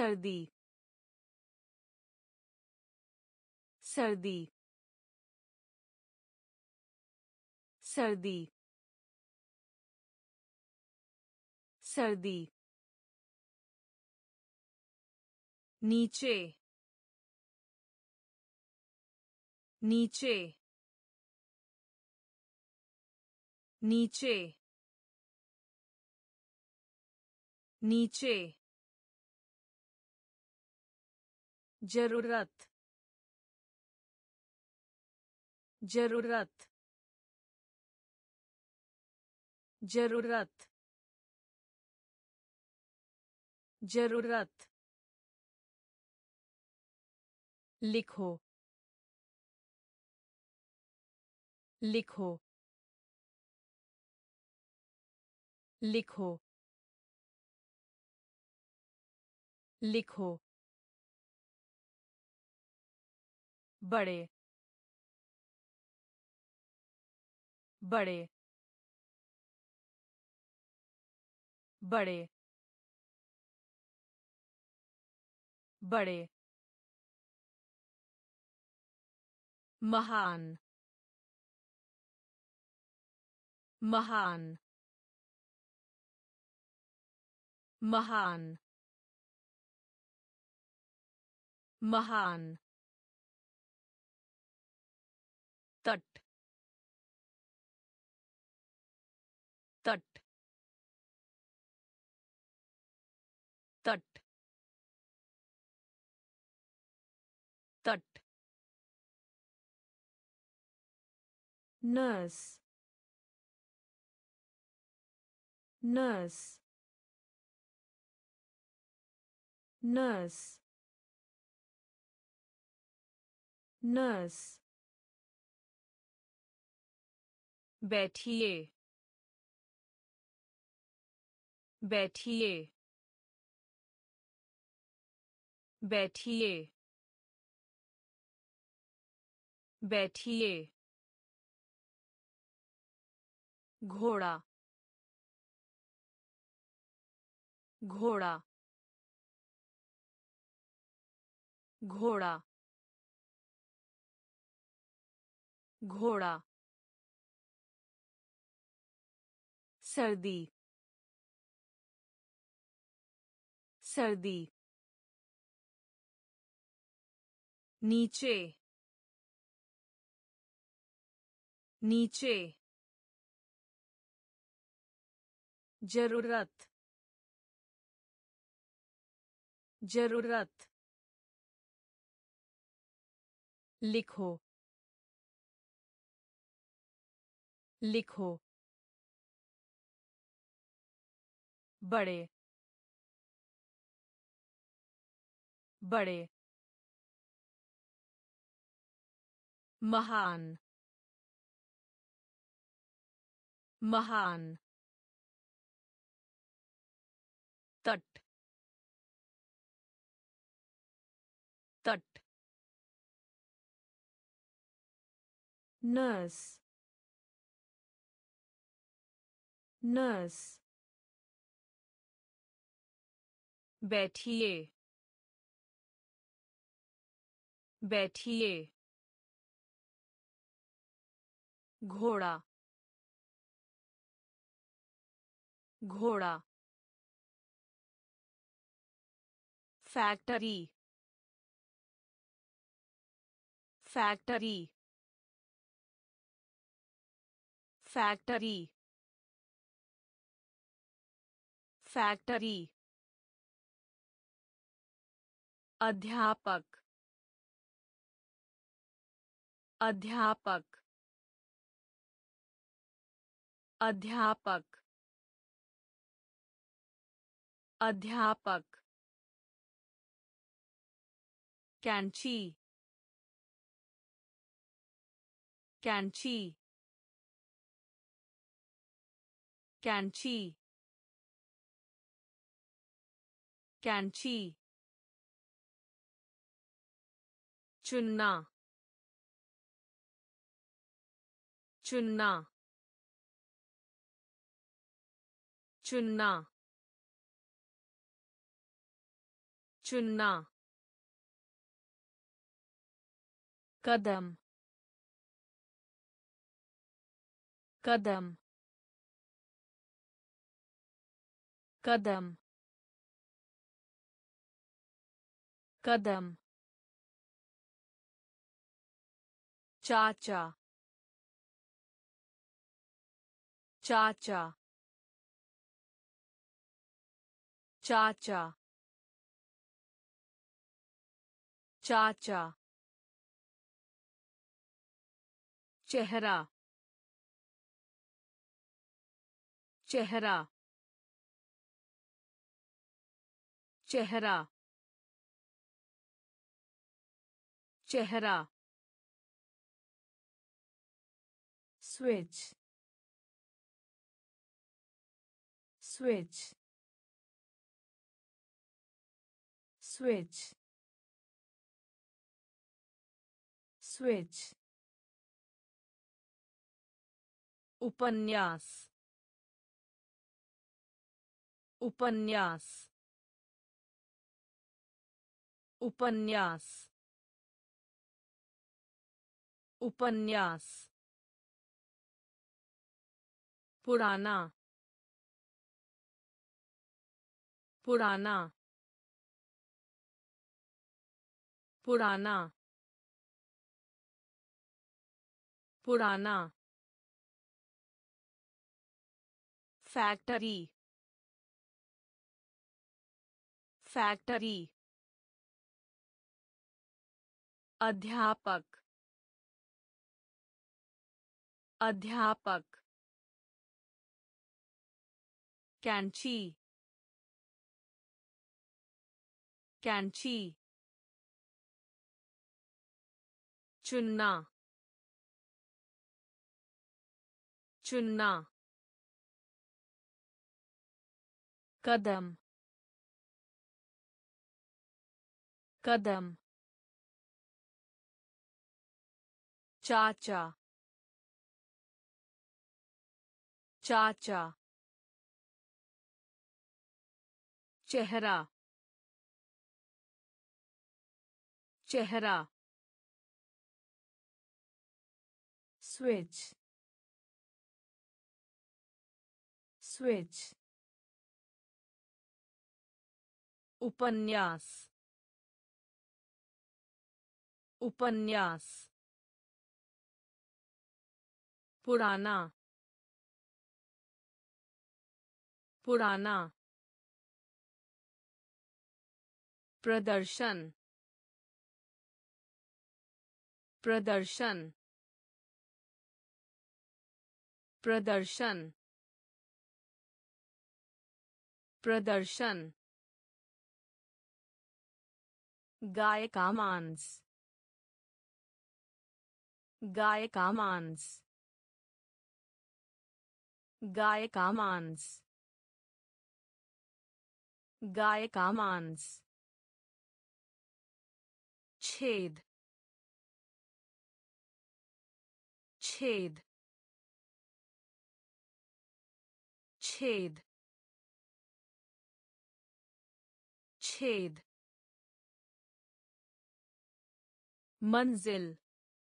सर्दी सर्दी सर्दी सर्दी नीचे नीचे नीचे नीचे जरूरत जरूरत जरूरत जरूरत लिखो लिखो लिखो लिखो बड़े बड़े बड़े बड़े महान महान महान महान तट तट तट तट नर्स नर्स नर्स नर्स बैठिए बैठिए बैठिए बैठिए घोड़ा घोड़ा घोड़ा घोड़ा सर्दी सर्दी नीचे नीचे जरूरत जरूरत लिखो लिखो बड़े बड़े महान महान तट तट नर्स नर्स बैठिए बैठिए घोड़ा घोड़ा फैक्ट्री फैक्ट्री फैक्ट्री फैक्ट्री अध्यापक अध्यापक अध्यापक अध्यापक कैंची कैंची कैंची कैंची चुनना चुनना चुनना चुनना कदम कदम कदम कदम चाचा चाचा चाचा चाचा चेहरा चेहरा चेहरा चेहरा स्विच स्विच स्विच स्विच उपन्यास उपन्यास उपन्यास उपन्यास पुराना पुराना पुराना पुराना फैक्ट्री फैक्ट्री अध्यापक अध्यापक कैंची कैंची चुनना चुनना कदम कदम चाचा चाचा चेहरा चेहरा स्विच स्विच उपन्यास उपन्यास पुराना पुराना प्रदर्शन प्रदर्शन प्रदर्शन प्रदर्शन गाय का मांस गाय का मांस गाय का मांस गाय का मांस छेद छेद छेद छेद मंजिल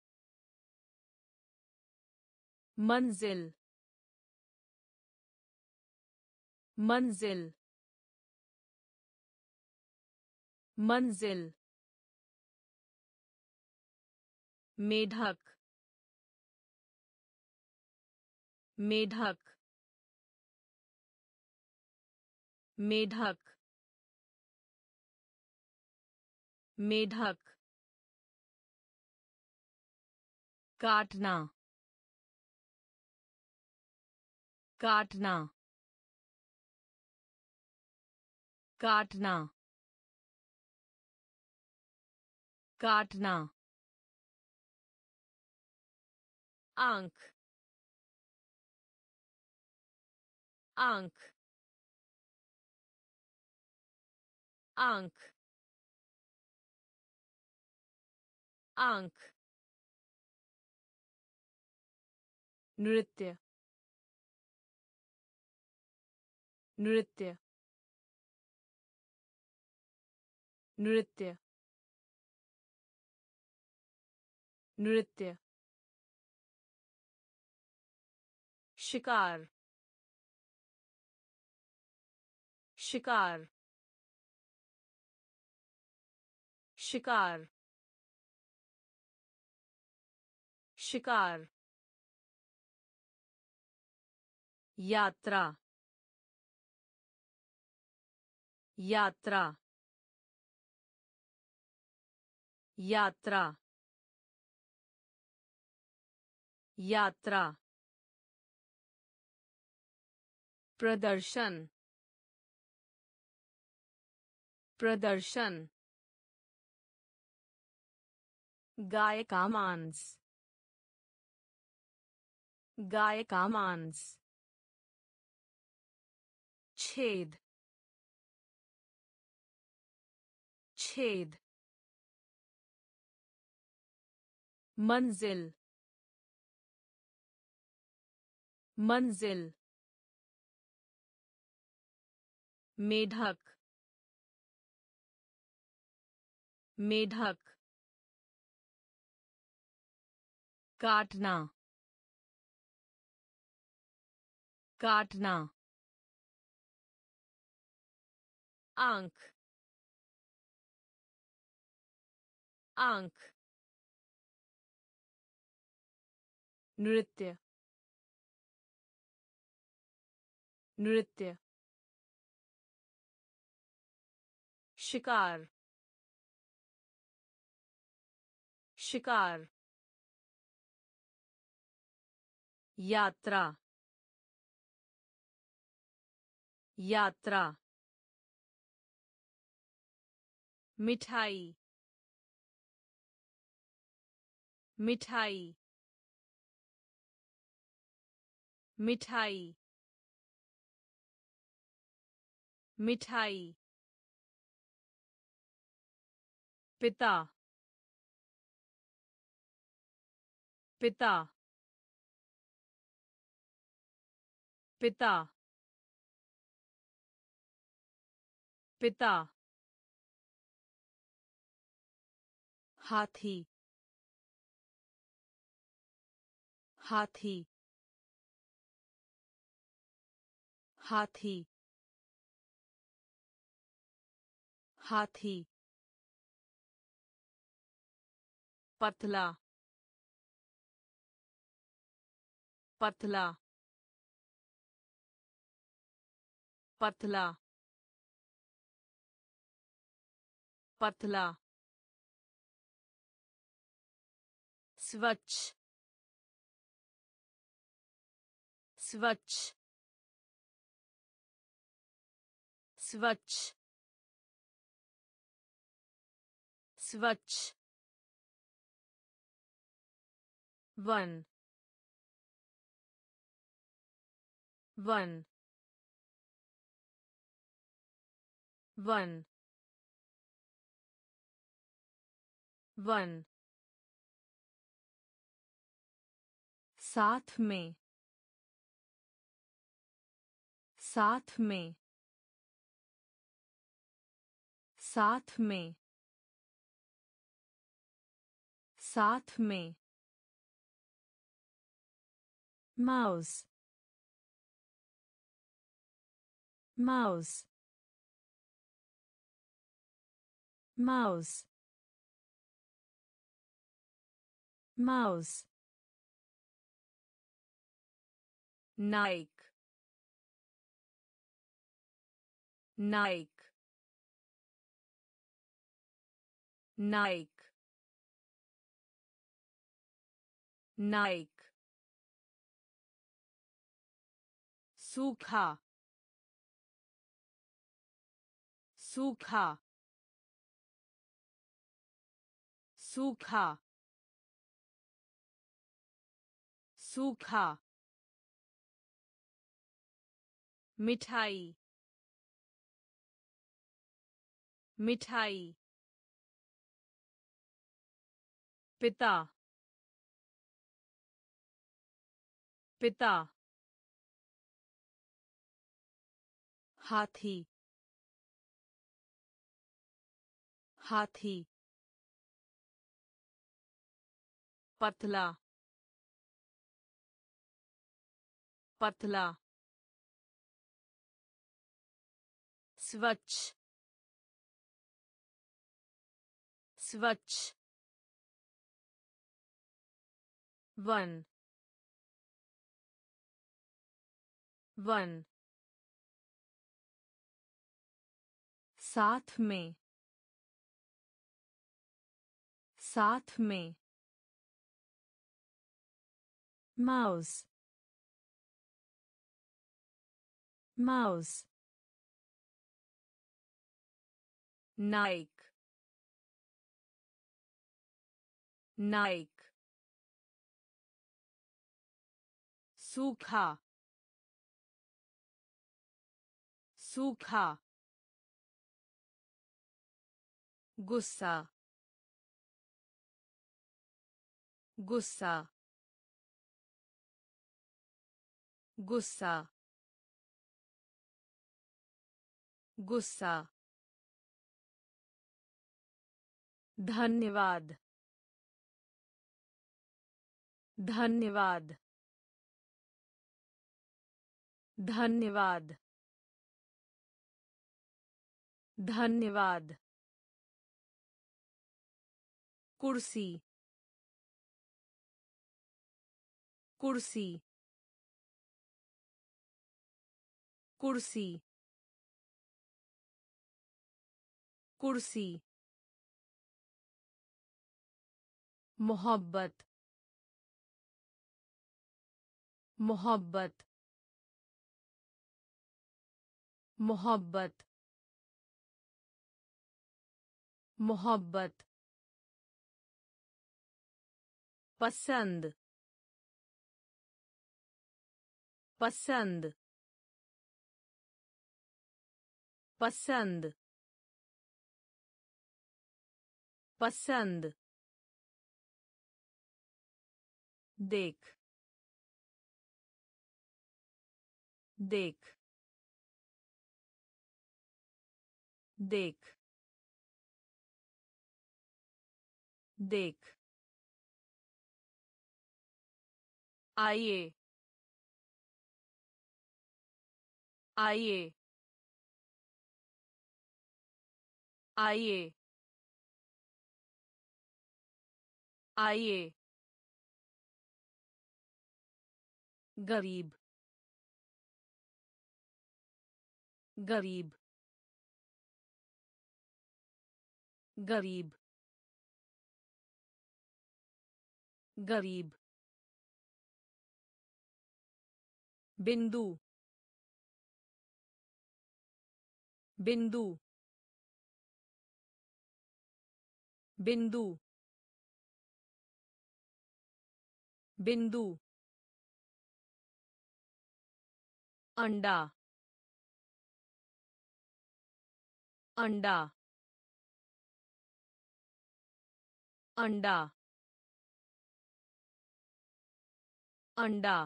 मंजिल मंजिल मंजिल मेढक मेढक मेढक मेढक काटना काटना काटना काटना आंख आंख आंख आंख नृत्य नृत्य नृत्य नृत्य शिकार शिकार शिकार शिकार यात्रा यात्रा यात्रा यात्रा प्रदर्शन प्रदर्शन गाय का मांस गाय का मांस छेद छेद मंजिल मंजिल मेढक मेढक काटना काटना आंख आंख नृत्य नृत्य शिकार शिकार यात्रा यात्रा मिठाई मिठाई मिठाई मिठाई पिता पिता पिता पिता हाथी हाथी हाथी हाथी पतला पतला पतला पतला स्वच्छ स्वच्छ स्वच्छ स्वच्छ वन वन वन वन साथ में साथ में साथ में साथ में माउस माउस माउस माउस नाइक नाइक नाइक नाइक सूखा सूखा सूखा सूखा मिठाई मिठाई पिता पिता हाथी हाथी पतला पतला स्वच्छ स्वच्छ वन वन साथ में साथ में माउस माउस नाइक नाइक सूखा सूखा गुस्सा गुस्सा गुस्सा गुस्सा धन्यवाद धन्यवाद धन्यवाद धन्यवाद कुर्सी कुर्सी कुर्सी कुर्सी मोहब्बत मोहब्बत मोहब्बत मोहब्बत पसंद पसंद पसंद पसंद देख देख देख देख आइए आइए आइए आइए गरीब गरीब गरीब गरीब बिंदु बिंदु बिंदु बिंदु अंडा अंडा अंडा अंडा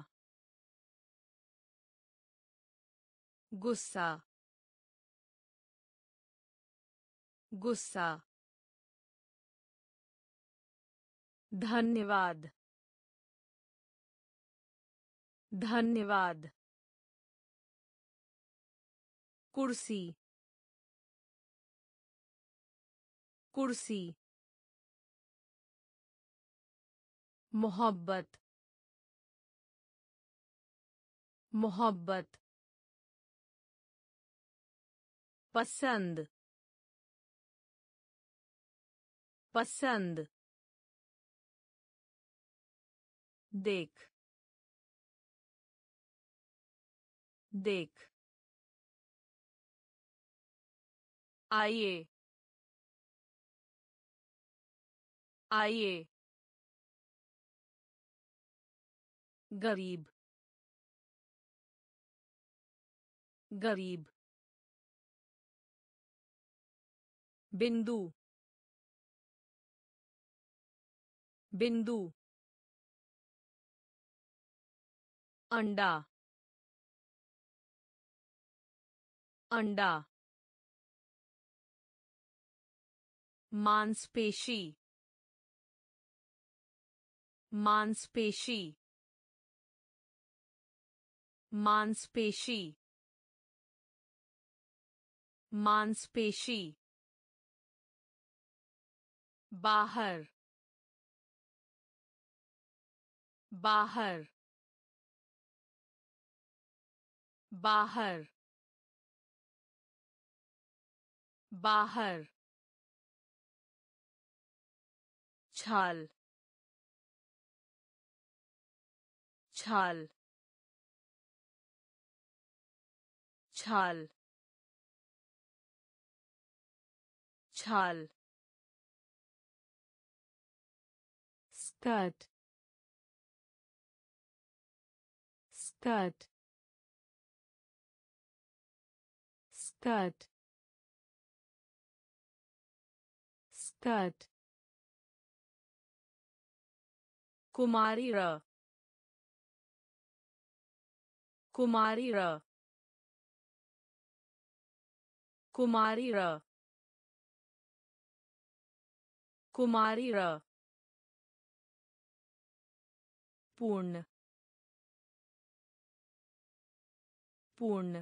गुस्सा गुस्सा धन्यवाद धन्यवाद कुर्सी कुर्सी मोहब्बत मोहब्बत पसंद पसंद देख देख आइए आइए गरीब गरीब बिंदु बिंदु अंडा अंडा मांसपेशी मांसपेशी मांसपेशी मांसपेशी बाहर बाहर बाहर बाहर छाल छाल छाल छाल स्कर्ट स्कर्ट स्कर्ट स्कर्ट कुमारी र कुमारी र कुमारी र कुमारी र पूर्ण पूर्ण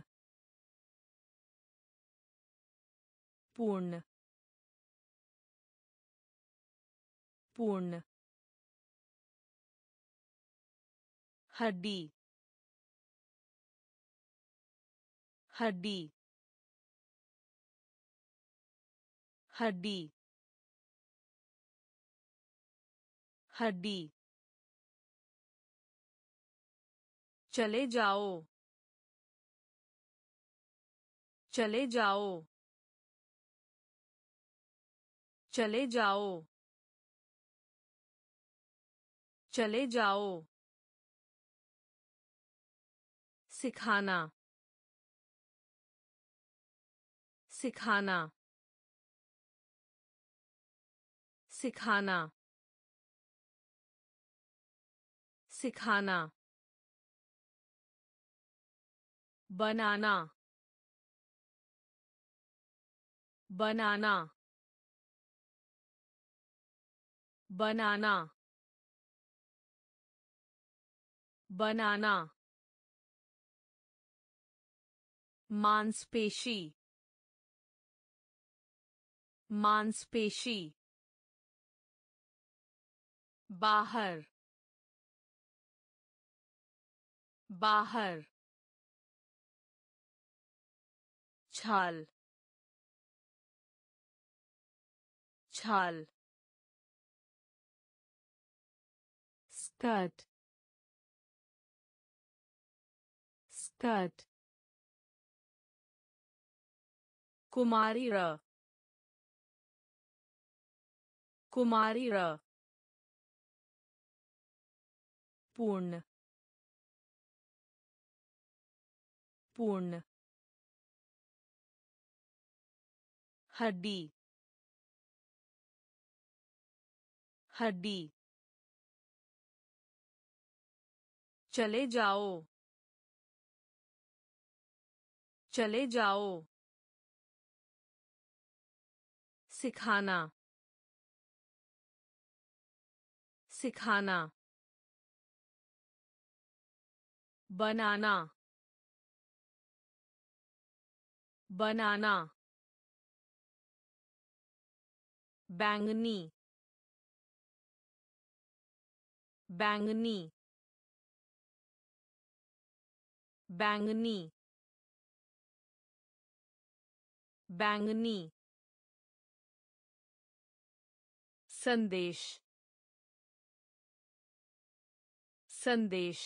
पूर्ण पूर्ण हड्डी हड्डी हड्डी हड्डी चले जाओ चले जाओ चले जाओ चले जाओ सिखाना सिखाना सिखाना सिखाना बनाना बनाना बनाना बनाना मांसपेशी मांसपेशी बाहर बाहर छाल छाल स्कर्ट स्कर्ट कुमारी र कुमारी र पूर्ण पूर्ण हड्डी हड्डी चले जाओ चले जाओ सिखाना सिखाना बनाना बनाना बैंगनी बैंगनी बैंगनी बैंगनी संदेश संदेश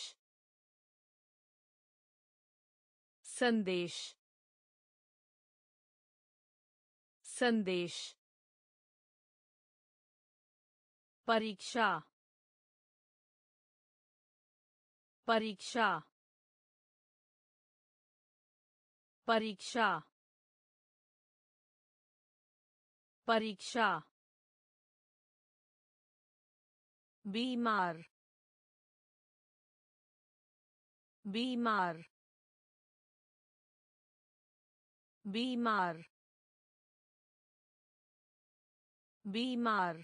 संदेश संदेश परीक्षा परीक्षा परीक्षा परीक्षा बीमार बीमार बीमार बीमार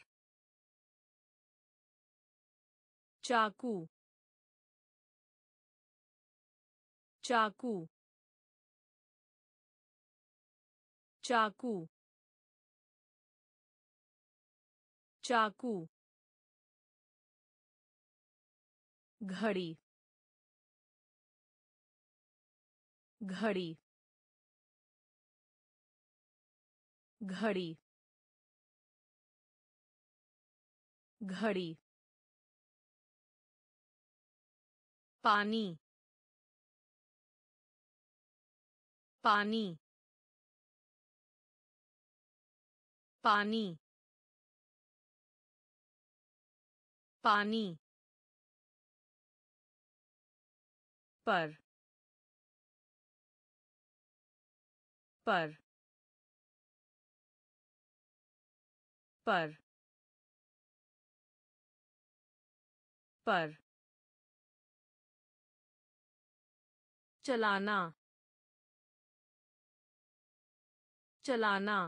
चाकू चाकू चाकू चाकू घड़ी घड़ी घड़ी घड़ी पानी पानी पानी पानी पर पर पर पर चलाना चलाना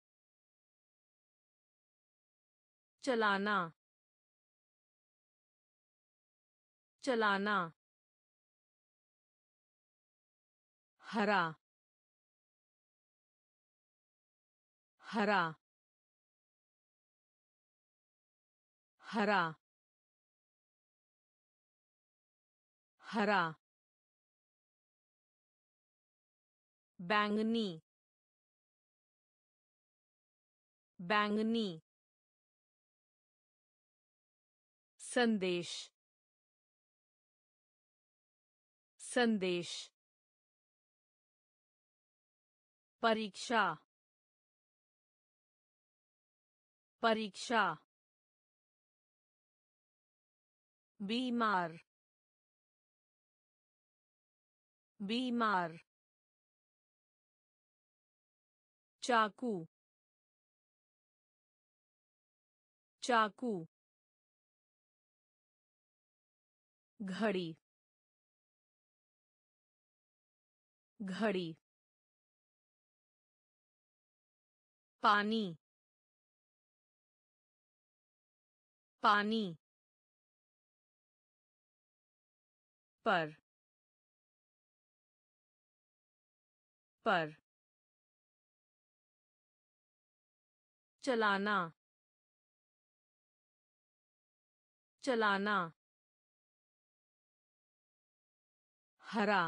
चलाना चलाना हरा हरा हरा हरा बैंगनी बैंगनी संदेश संदेश परीक्षा परीक्षा बीमार बीमार चाकू चाकू घड़ी घड़ी पानी पानी पर पर चलाना चलाना हरा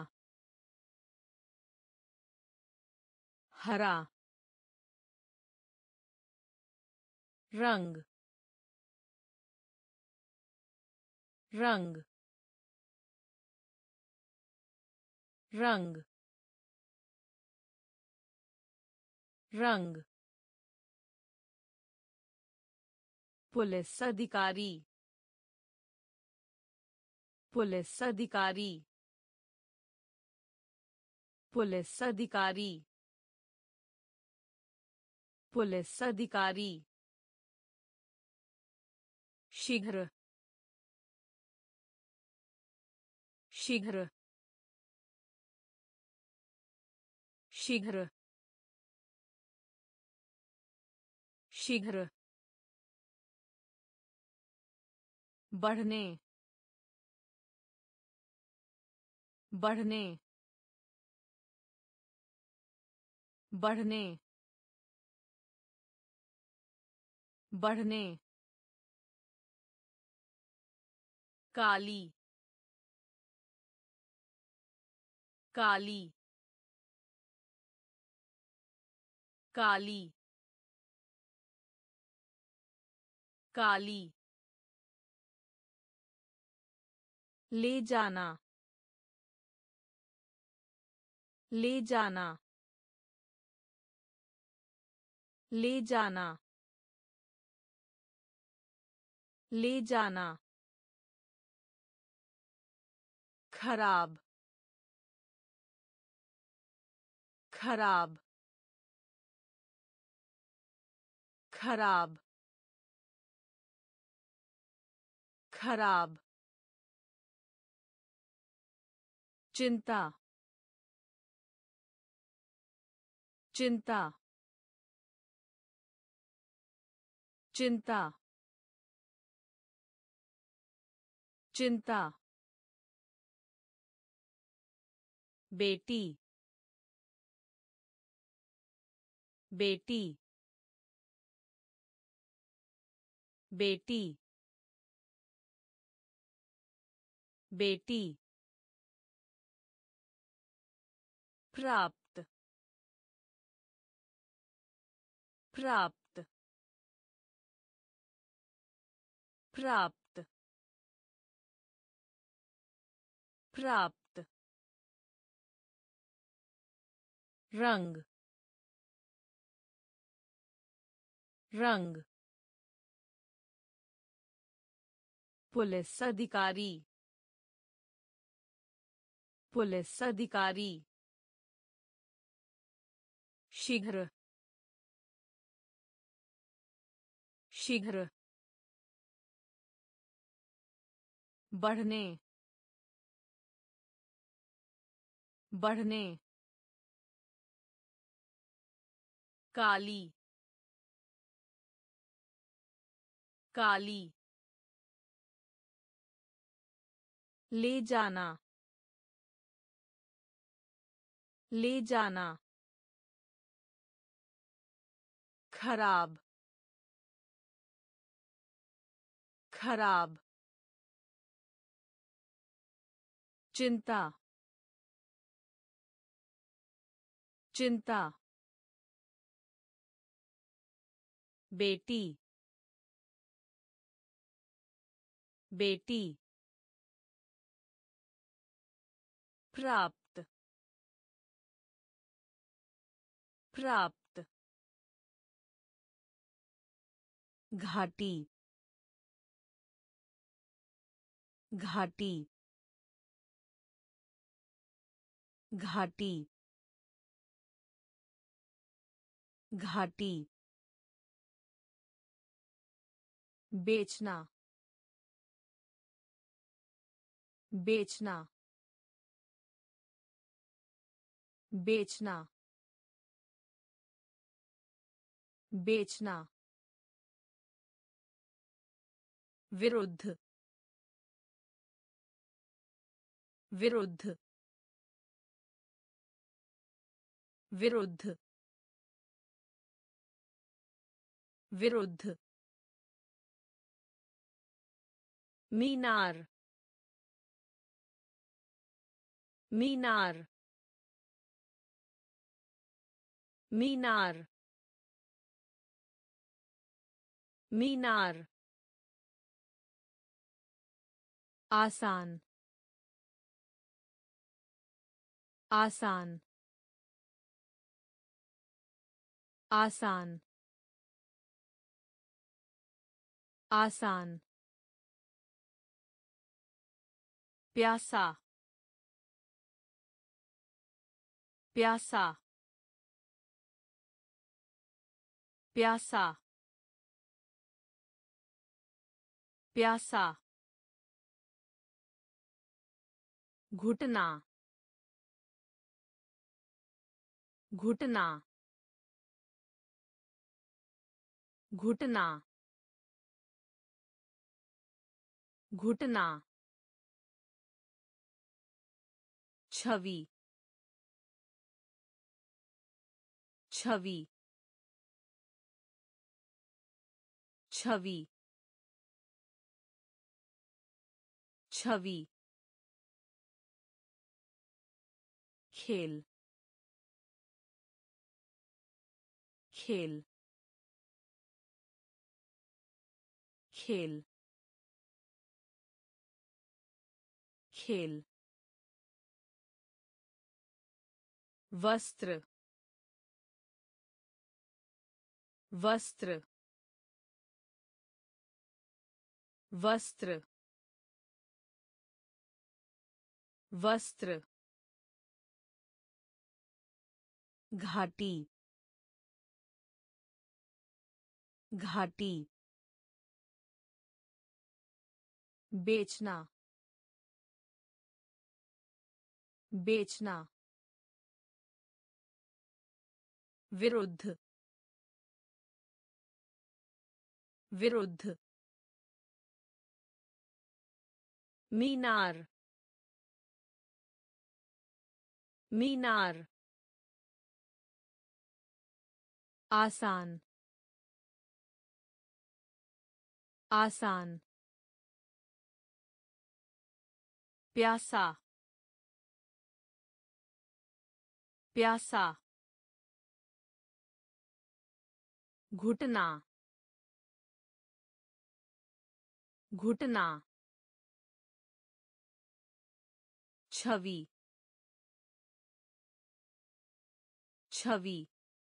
हरा रंग रंग रंग रंग पुलिस अधिकारी पुलिस अधिकारी पुलिस अधिकारी पुलिस अधिकारी शीघ्र शीघ्र शीघ्र शीघ्र बढ़ने बढ़ने बढ़ने बढ़ने काली काली काली काली ले जाना ले जाना ले जाना ले जाना खराब खराब खराब खराब चिंता चिंता चिंता चिंता बेटी बेटी बेटी बेटी प्राप्त प्राप्त प्राप्त प्राप्त रंग रंग पुलिस अधिकारी पुलिस अधिकारी शीघ्र शीघ्र बढ़ने बढ़ने काली काली ले जाना ले जाना खराब खराब चिंता चिंता बेटी बेटी प्राप्त प्राप्त घाटी घाटी घाटी घाटी बेचना बेचना बेचना बेचना विरुद्ध विरुद्ध विरुद्ध विरुद्ध मीनार मीनार मीनार मीनार आसान आसान आसान आसान प्यासा प्यासा प्यासा प्यासा घुटना घुटना घुटना घुटना छवि छवि छवि छवि खेल खेल खेल खेल वस्त्र वस्त्र वस्त्र वस्त्र घाटी घाटी बेचना बेचना विरुद्ध विरुद्ध मीनार मीनार आसान आसान प्यासा प्यासा घुटना घुटना छवि छवि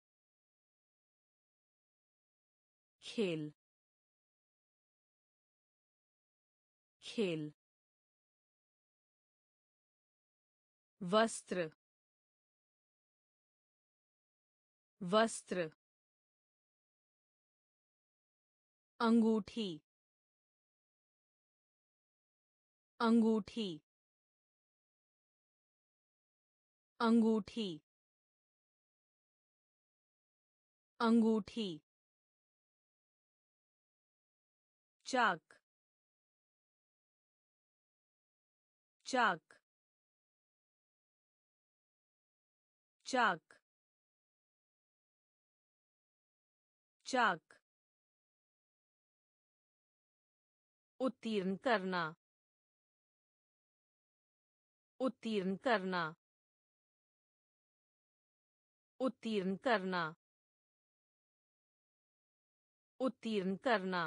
खेल खेल वस्त्र वस्त्र अंगूठी अंगूठी अंगूठी अंगूठी चाक चाक चाक चाक उत्तीर्ण करना उत्तीर्ण करना उत्तीर्ण करना उत्तीर्ण करना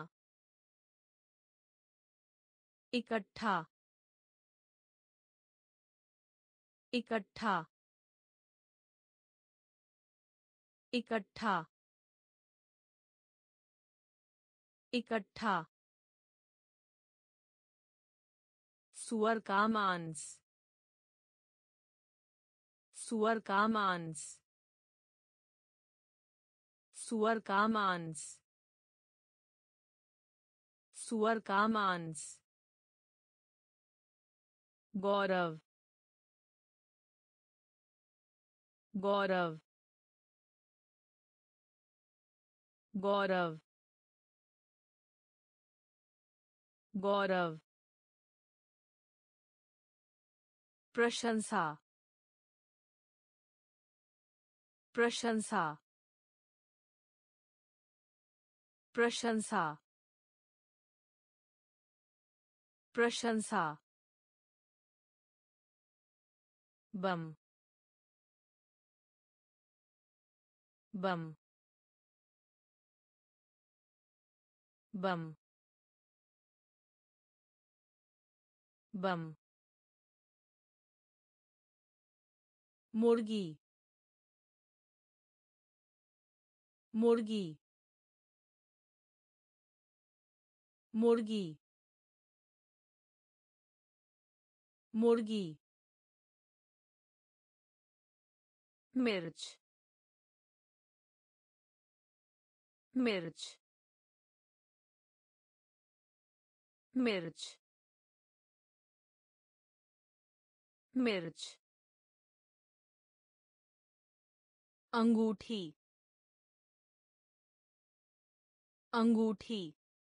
इकट्ठा इकट्ठा इकट्ठा इकट्ठा सुअर का मांस सुअर का मांस सुअर का मांस सुअर का मांस गौरव गौरव गौरव गौरव प्रशंसा प्रशंसा प्रशंसा प्रशंसा बम बम बम बम मुर्गी मुर्गी मुर्गी मुर्गी मिर्च मिर्च मिर्च मिर्च अंगूठी अंगूठी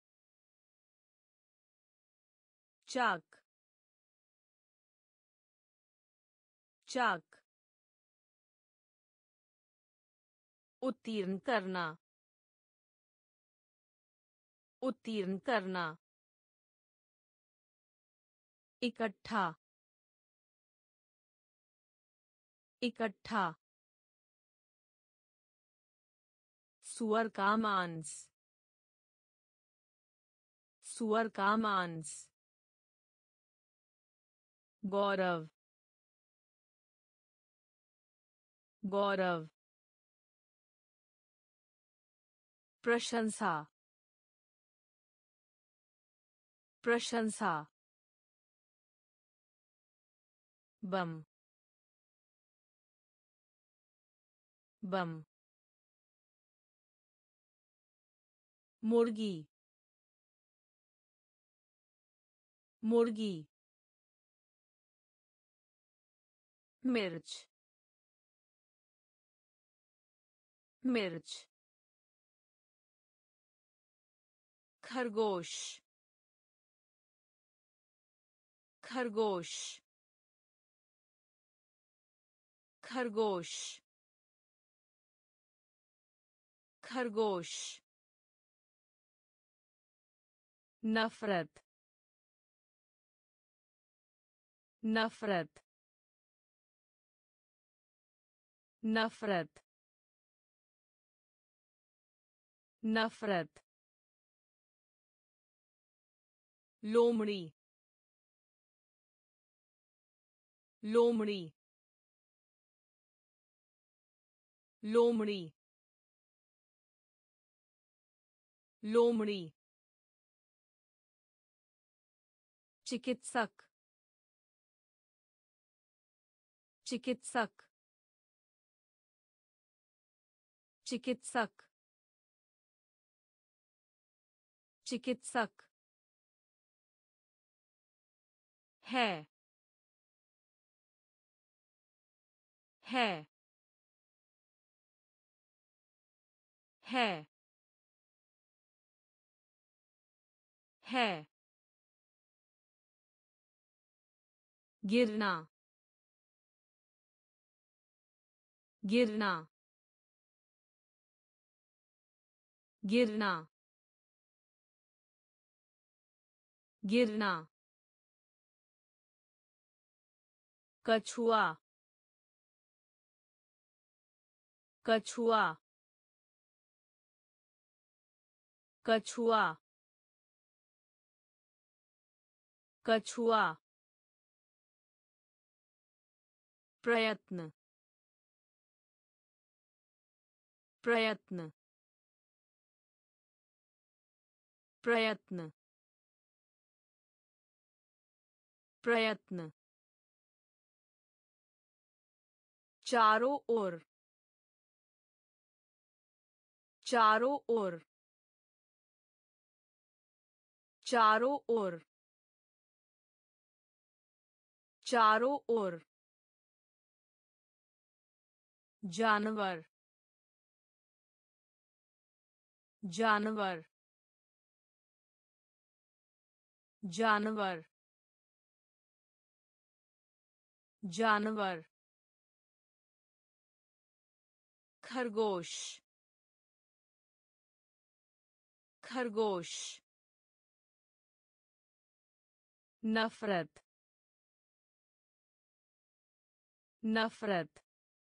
चाक चाक उत्तीर्ण करना उत्तीर्ण करना इकट्ठा इकट्ठा सुअर का मांस सुअर का मांस गौरव गौरव प्रशंसा प्रशंसा बम बम मुर्गी मुर्गी मिर्च मिर्च खरगोश खरगोश खरगोश खरगोश नफरत नफरत नफरत नफरत लोमड़ी लोमड़ी लोमड़ी लोमड़ी चिकित्सक चिकित्सक चिकित्सक चिकित्सक है है है है गिरना गिरना गिरना गिरना कछुआ कछुआ कछुआ कछुआ प्रयत्न प्रयत्न प्रयत्न प्रयत्न चारों ओर चारों ओर चारों ओर चारों ओर जानवर जानवर जानवर जानवर खरगोश खरगोश नफरत नफरत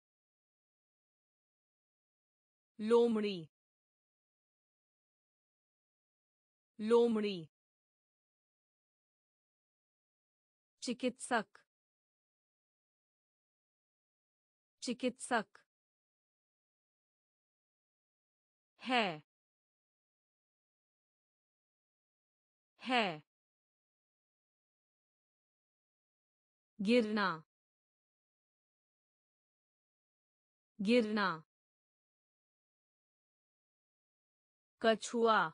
लोमड़ी लोमड़ी चिकित्सक चिकित्सक है है गिरना गिरना कछुआ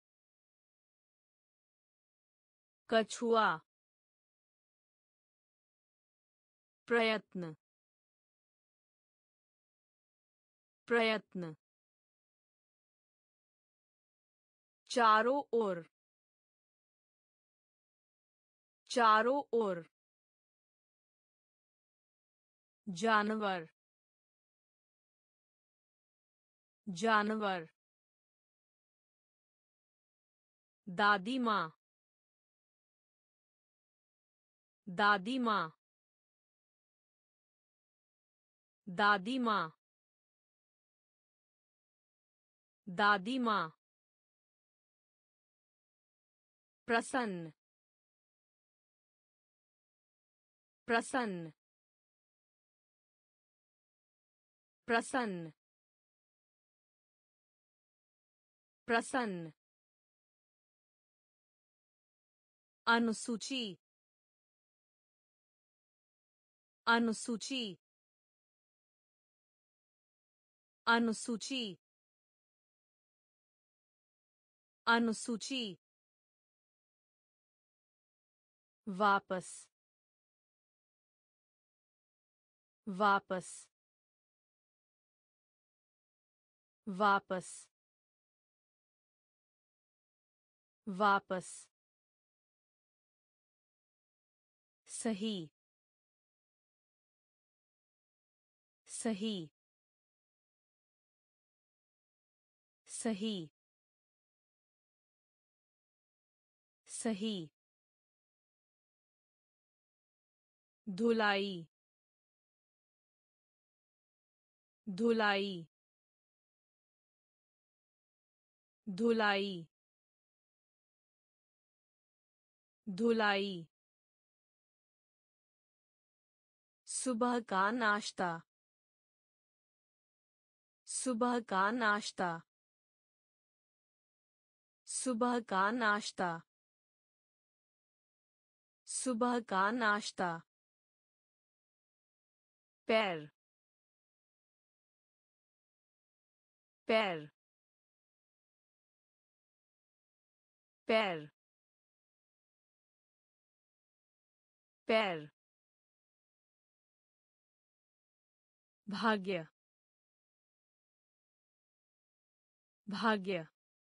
कछुआ प्रयत्न प्रयत्न चारों ओर चारों ओर जानवर जानवर दादी माँ दादी माँ दादी माँ दादी माँ प्रसन्न प्रसन्न प्रसन्न प्रसन्न अनुसूची अनुसूची अनुसूची अनुसूची वापस वापस वापस वापस सही सही सही सही धुलाई धुलाई धुलाई धुलाई सुबह का नाश्ता सुबह का नाश्ता सुबह का नाश्ता सुबह का नाश्ता पैर पैर पैर पैर भाग्य भाग्य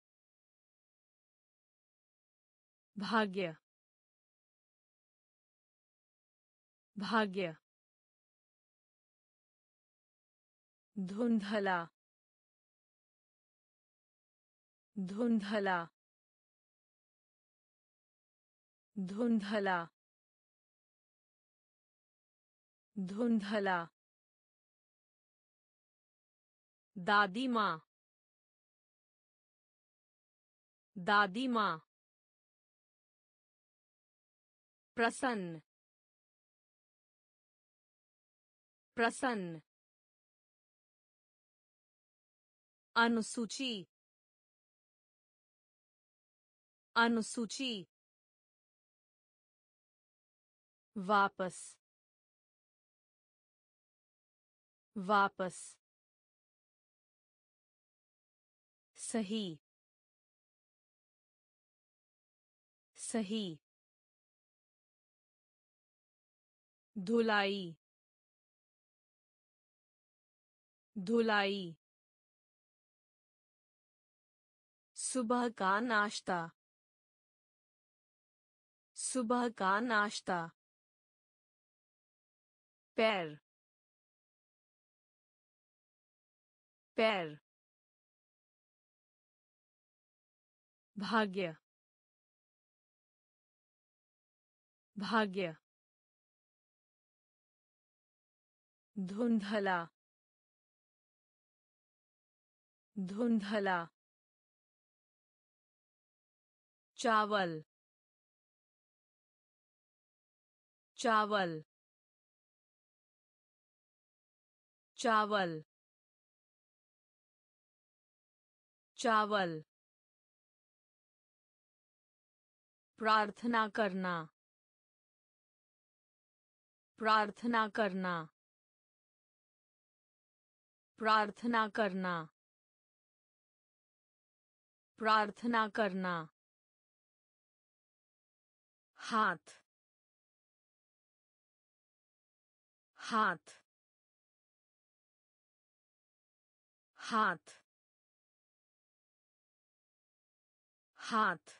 भाग्य भाग्य धुंधला धुंधला धुंधला धुंधला दादी माँ दादी माँ प्रसन्न प्रसन्न अनुसूची अनुसूची वापस वापस सही सही धुलाई धुलाई सुबह का नाश्ता सुबह का नाश्ता पैर पैर भाग्य भाग्य धुंधला धुंधला चावल चावल चावल चावल प्रार्थना करना प्रार्थना करना प्रार्थना करना प्रार्थना करना हाथ हाथ हाथ हाथ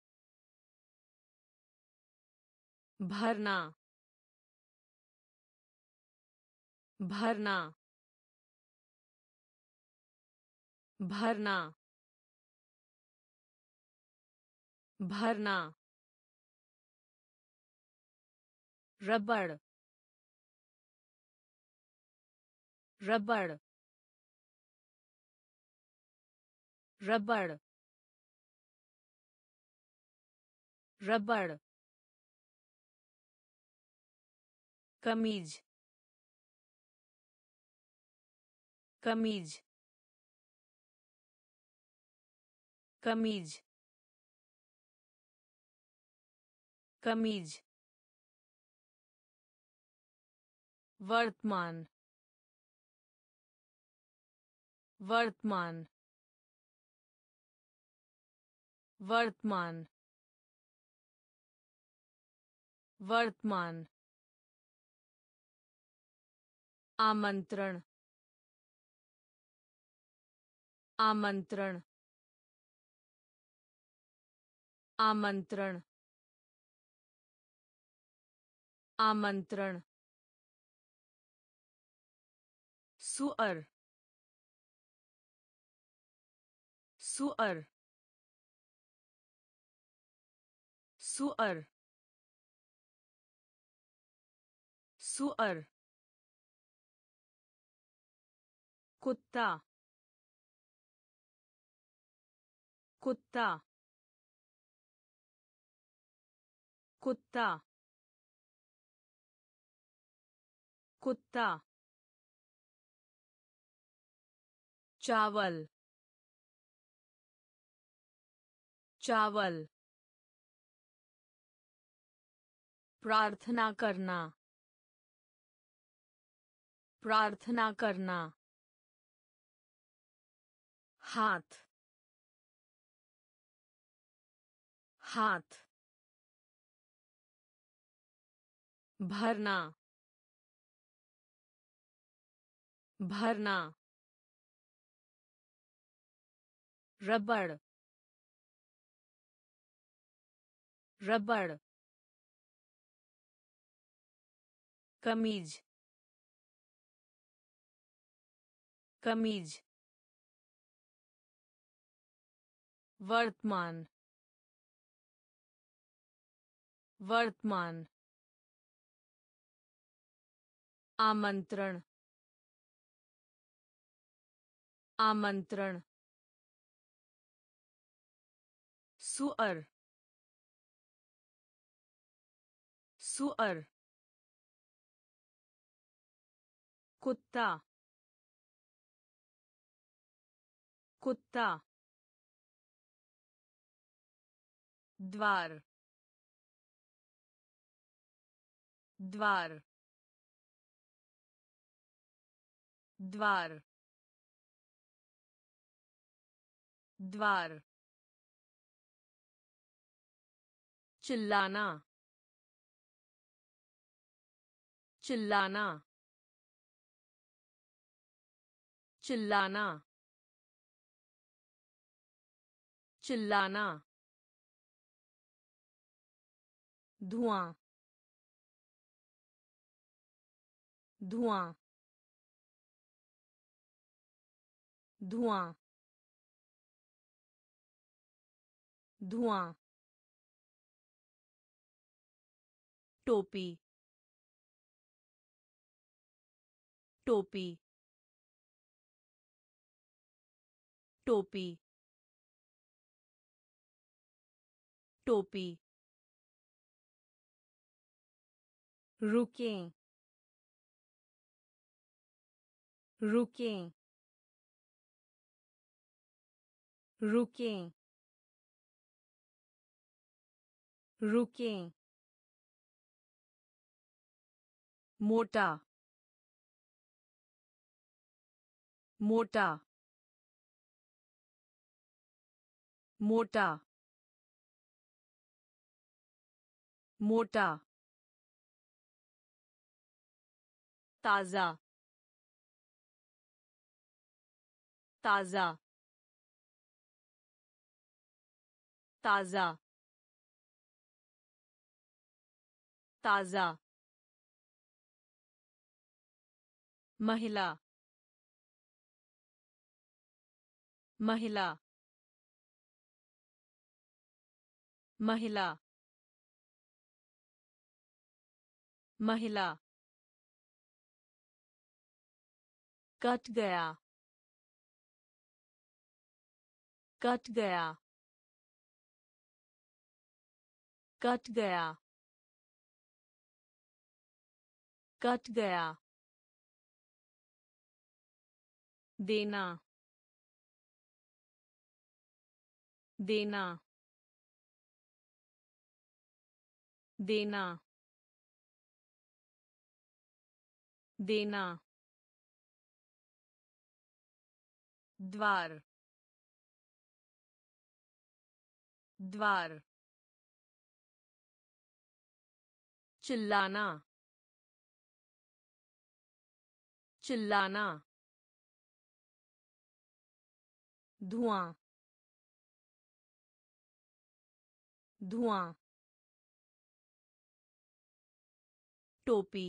भरना भरना भरना भरना रबड़ रबड़ रबड़ रबड़ कमीज कमीज कमीज कमीज वर्तमान वर्तमान वर्तमान वर्तमान आमंत्रण आमंत्रण आमंत्रण आमंत्रण सुअर सुअर सुअर सुअर कुत्ता कुत्ता कुत्ता कुत्ता चावल चावल प्रार्थना करना प्रार्थना करना हाथ हाथ भरना भरना रबड़ रबड़ कमीज कमीज वर्तमान वर्तमान आमंत्रण आमंत्रण सुअर सुअर कुत्ता कुत्ता द्वार द्वार द्वार द्वार चिल्लाना चिल्लाना चिल्लाना चिल्लाना धुआं धुआं धुआं धुआं टोपी टोपी टोपी टोपी रुकें रुकें रुकें रुकें मोटा मोटा मोटा मोटा ताज़ा ताज़ा ताज़ा ताज़ा महिला महिला महिला महिला कट गया कट गया कट गया कट गया देना देना देना देना द्वार द्वार चिल्लाना चिल्लाना धुआं धुआं टोपी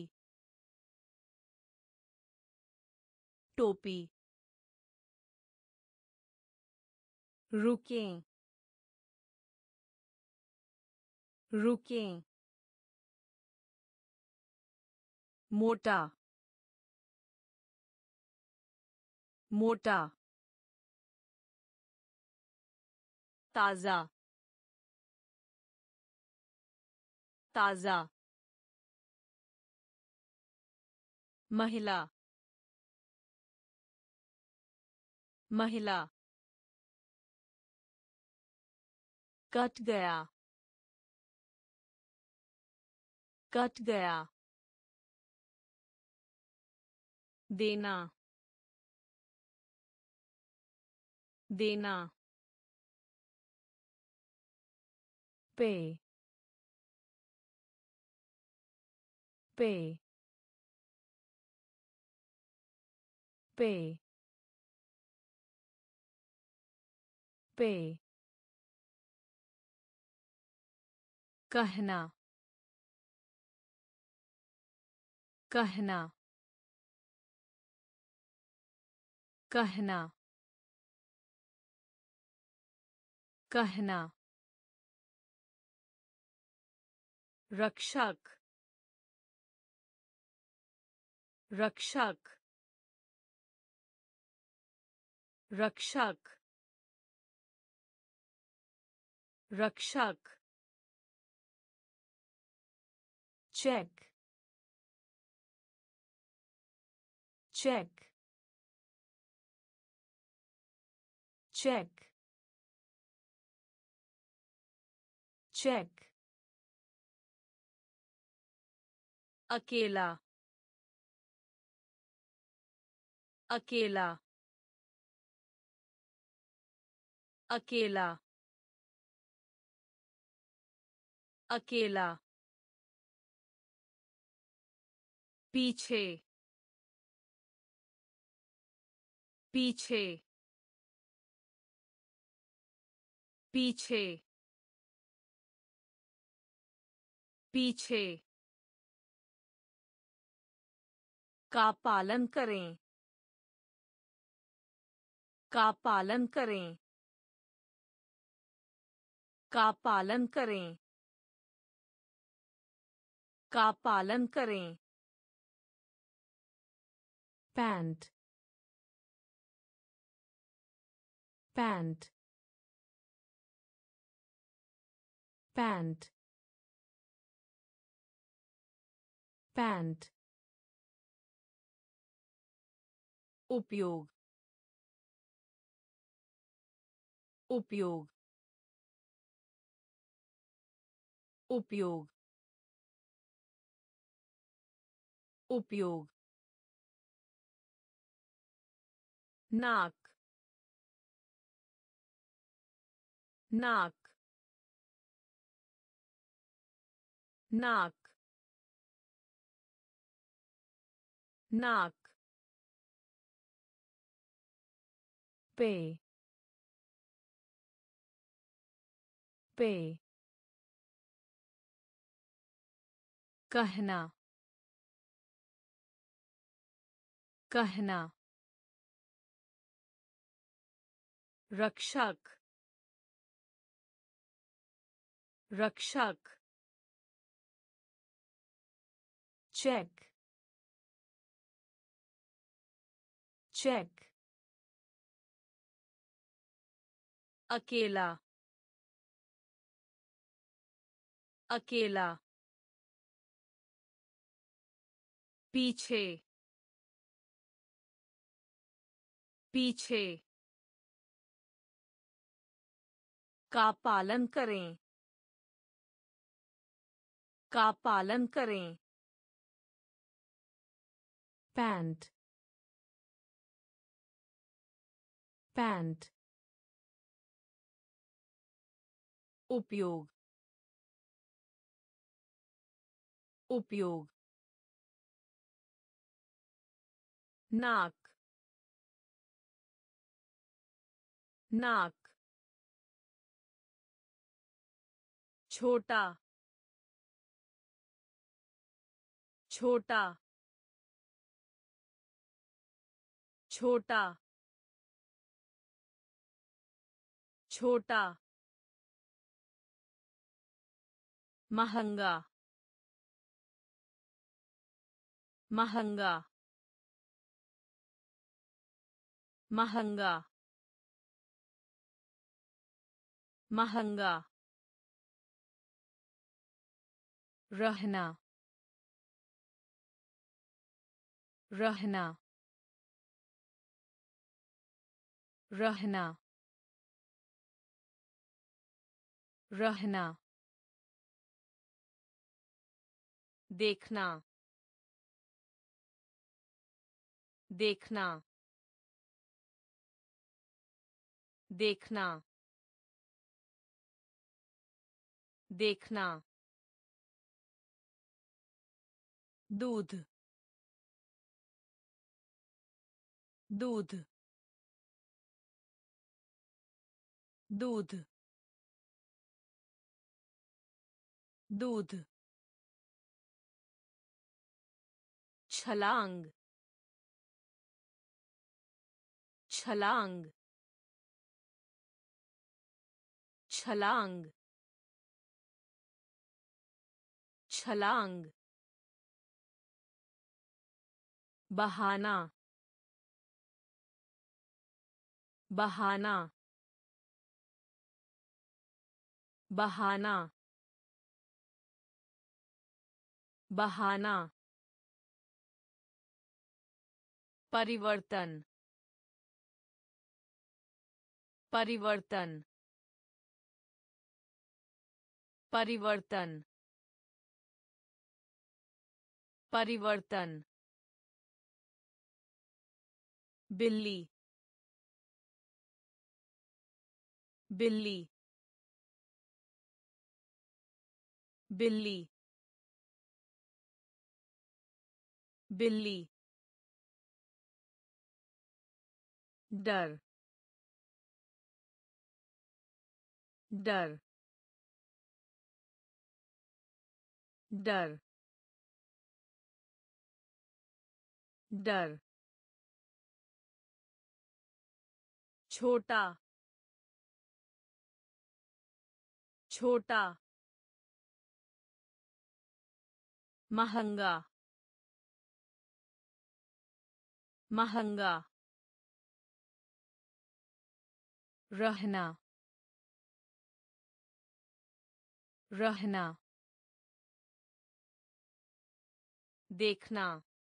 टोपी रुकें रुकें मोटा मोटा ताज़ा ताज़ा महिला महिला कट गया कट गया देना देना पे पे पे पे कहना कहना कहना कहना रक्षक रक्षक रक्षक रक्षक चेक चेक चेक चेक अकेला अकेला अकेला अकेला पीछे पीछे पीछे पीछे का पालन करें का पालन करें का पालन करें का पालन करें पैंट पैंट पैंट पैंट उपयोग उपयोग उपयोग उपयोग नाक नाक नाक नाक पे पे कहना कहना रक्षक रक्षक चेक चेक अकेला अकेला पीछे पीछे का पालन करें का पालन करें पैंट पैंट उपयोग उपयोग नाक नाक छोटा छोटा छोटा छोटा महंगा महंगा महंगा महंगा रहना रहना रहना रहना देखना देखना देखना देखना दूध दूध दूध दूध छलांग छलांग छलांग छलांग बहाना बहाना बहाना बहाना परिवर्तन परिवर्तन परिवर्तन परिवर्तन बिल्ली बिल्ली बिल्ली बिल्ली डर डर डर डर छोटा छोटा महंगा महंगा रहना रहना देखना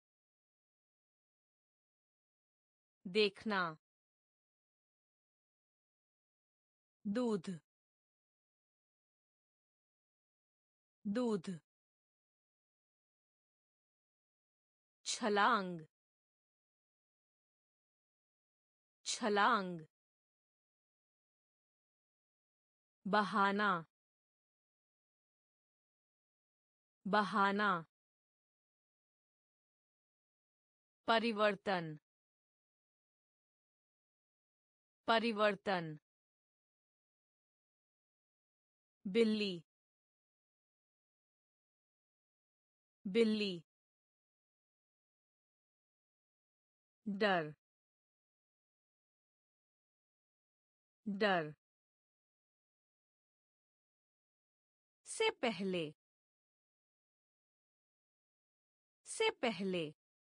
देखना दूध दूध छलांग छलांग बहाना बहाना परिवर्तन परिवर्तन बिल्ली बिल्ली डर डर से पहले से पहले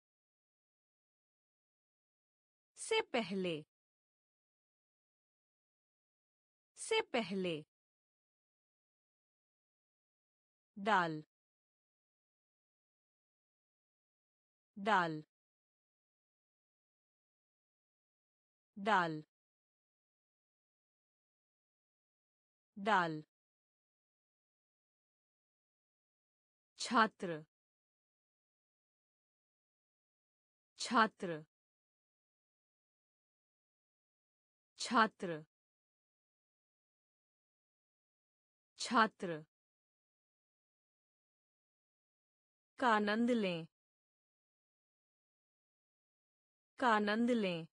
से पहले से पहले दाल दाल दाल दाल छात्र छात्र छात्र छात्र का आनंद लें का आनंद लें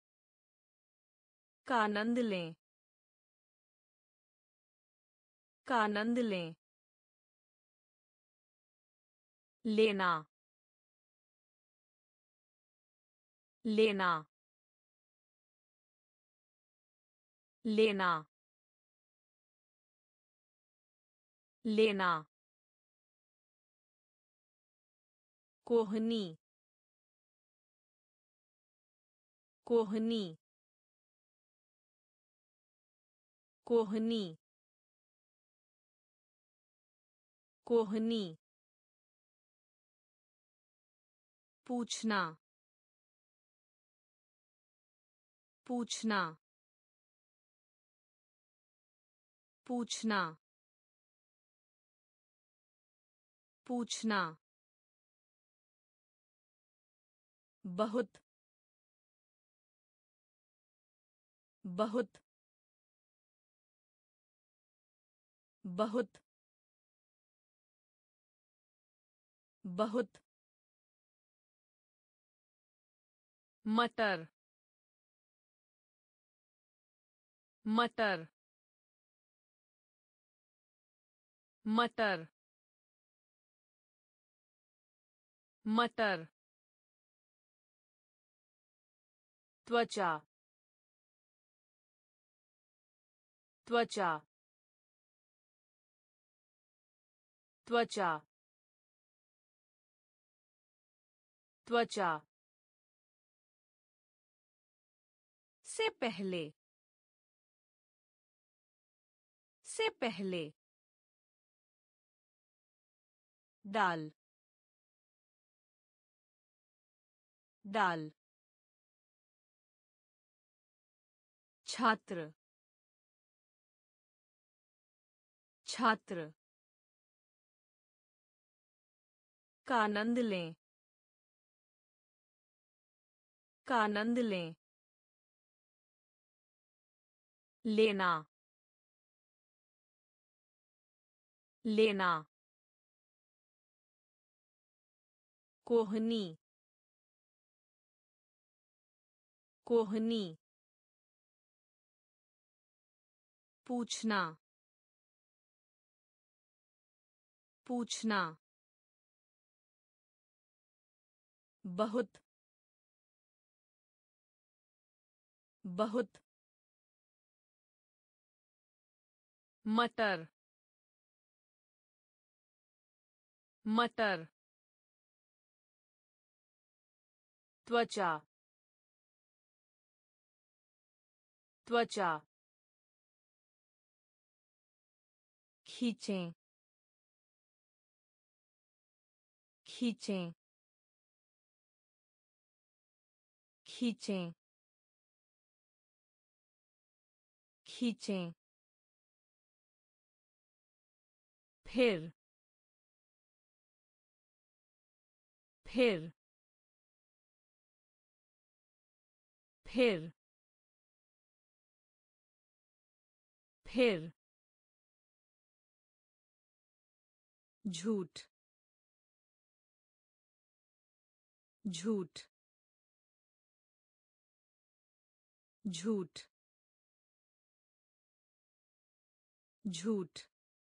का आनंद लें का आनंद लें लेना लेना लेना लेना कोहनी कोहनी कोहनी कोहनी पूछना पूछना पूछना पूछना बहुत बहुत बहुत बहुत मटर मटर मटर मटर त्वचा त्वचा त्वचा त्वचा से पहले से पहले दाल दाल छात्र छात्र का आनंद लें का आनंद लें लेना लेना कोहनी कोहनी पूछना पूछना बहुत बहुत मटर मटर त्वचा त्वचा खींचें खींचें खींचें खींचें फिर फिर फिर फिर झूठ झूठ झूठ झूठ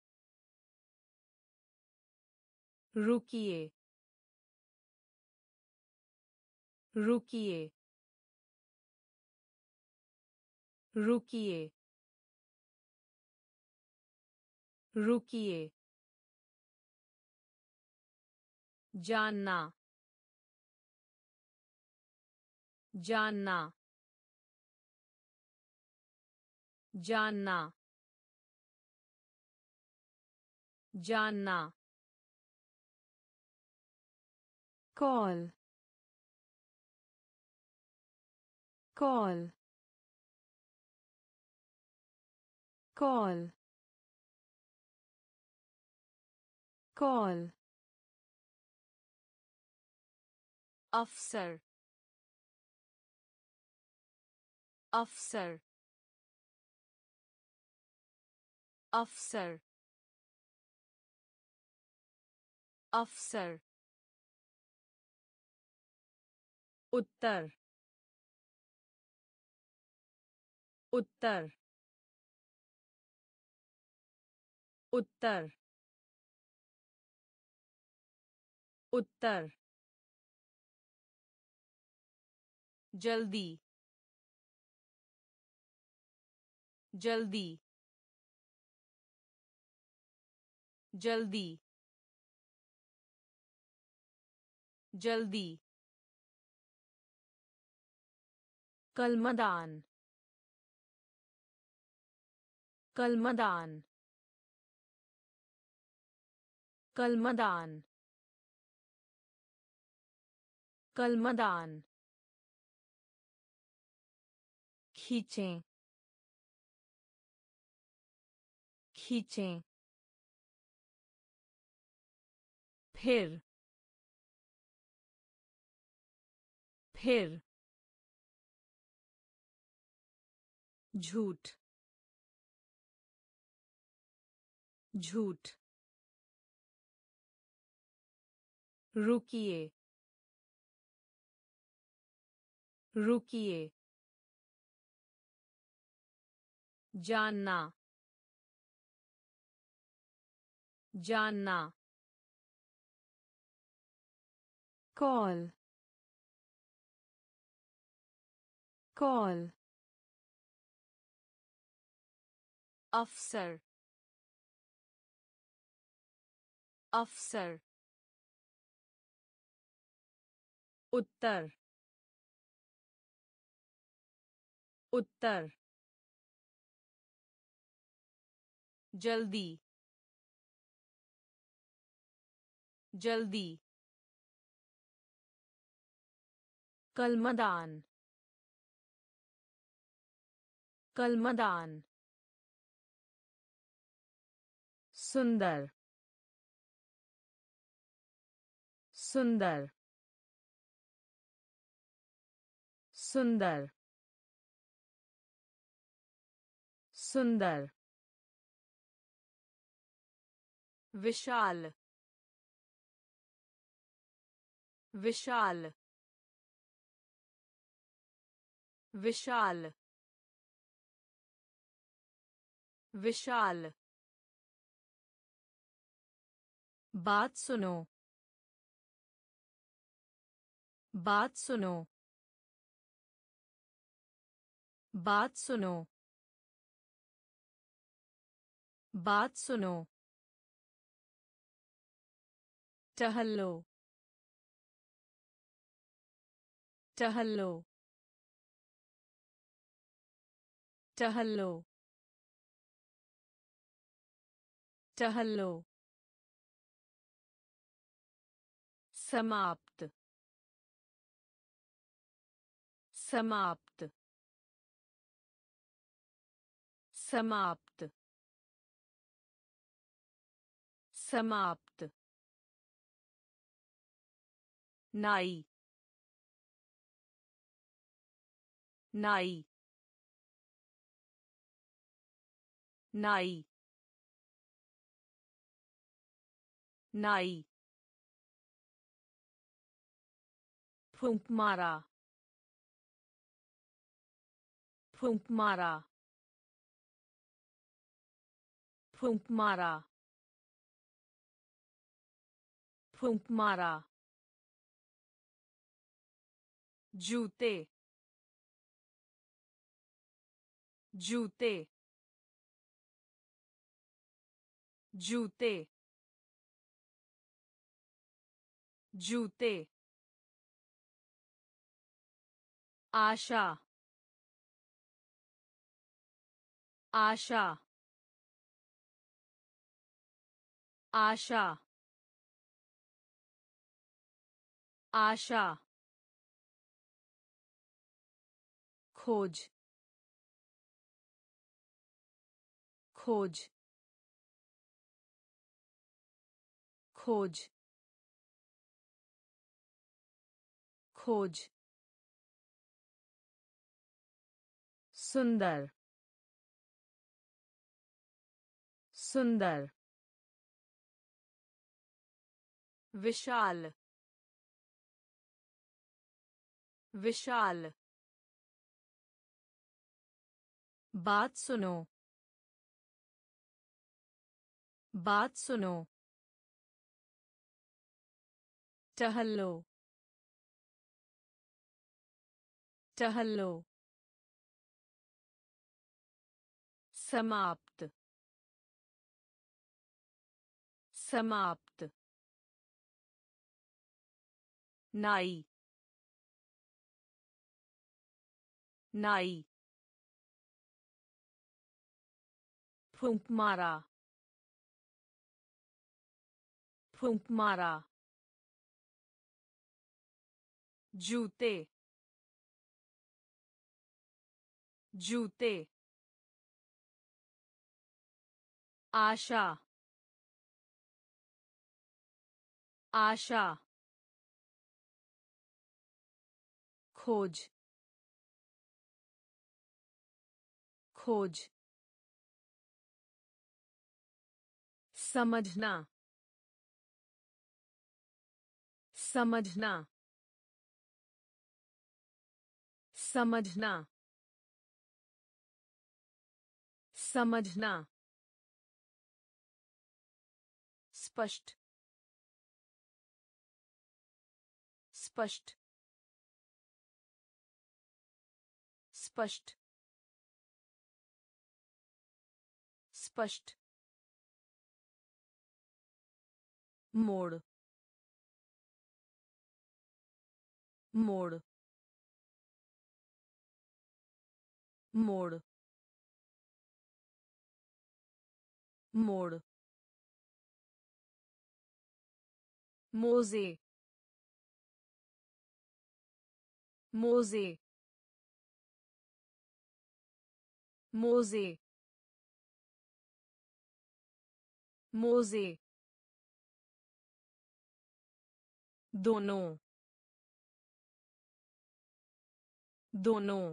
रुकिए रुकिए रुकिए रुकिए जानना जानना जानना जानना कॉल कॉल कॉल कॉल अफसर अफसर अफसर अफसर उत्तर उत्तर उत्तर उत्तर जल्दी जल्दी जल्दी जल्दी कलमदान कलमदान कलमदान कलमदान खींचें खींचें फिर फिर झूठ झूठ रुकिए रुकिए जानना जानना कॉल कॉल अफसर अफसर उत्तर उत्तर जल्दी जल्दी कलमदान कलमदान सुंदर सुंदर सुंदर सुंदर विशाल विशाल विशाल विशाल बात सुनो बात सुनो बात सुनो बात सुनो टहलो टहलो टहलो टहलो समाप्त समाप्त समाप्त समाप्त नाई नाई नाई नाई फूंक मारा फूंक मारा फूंक मारा फूंक मारा जूते जूते जूते जूते आशा आशा आशा आशा खोज खोज खोज खोज सुंदर सुंदर विशाल विशाल बात सुनो बात सुनो, टहलो, टहलो, समाप्त, समाप्त, नाई, नाई, फूंक मारा, फूंक मारा, जूते, जूते, आशा, आशा, खोज, खोज, समझना, समझना, समझना, समझना, स्पष्ट, स्पष्ट, स्पष्ट, स्पष्ट, मोड़, मोड़, मोड़, मोड़, मोजे, मोजे, मोजे, मोजे, दोनों, दोनों,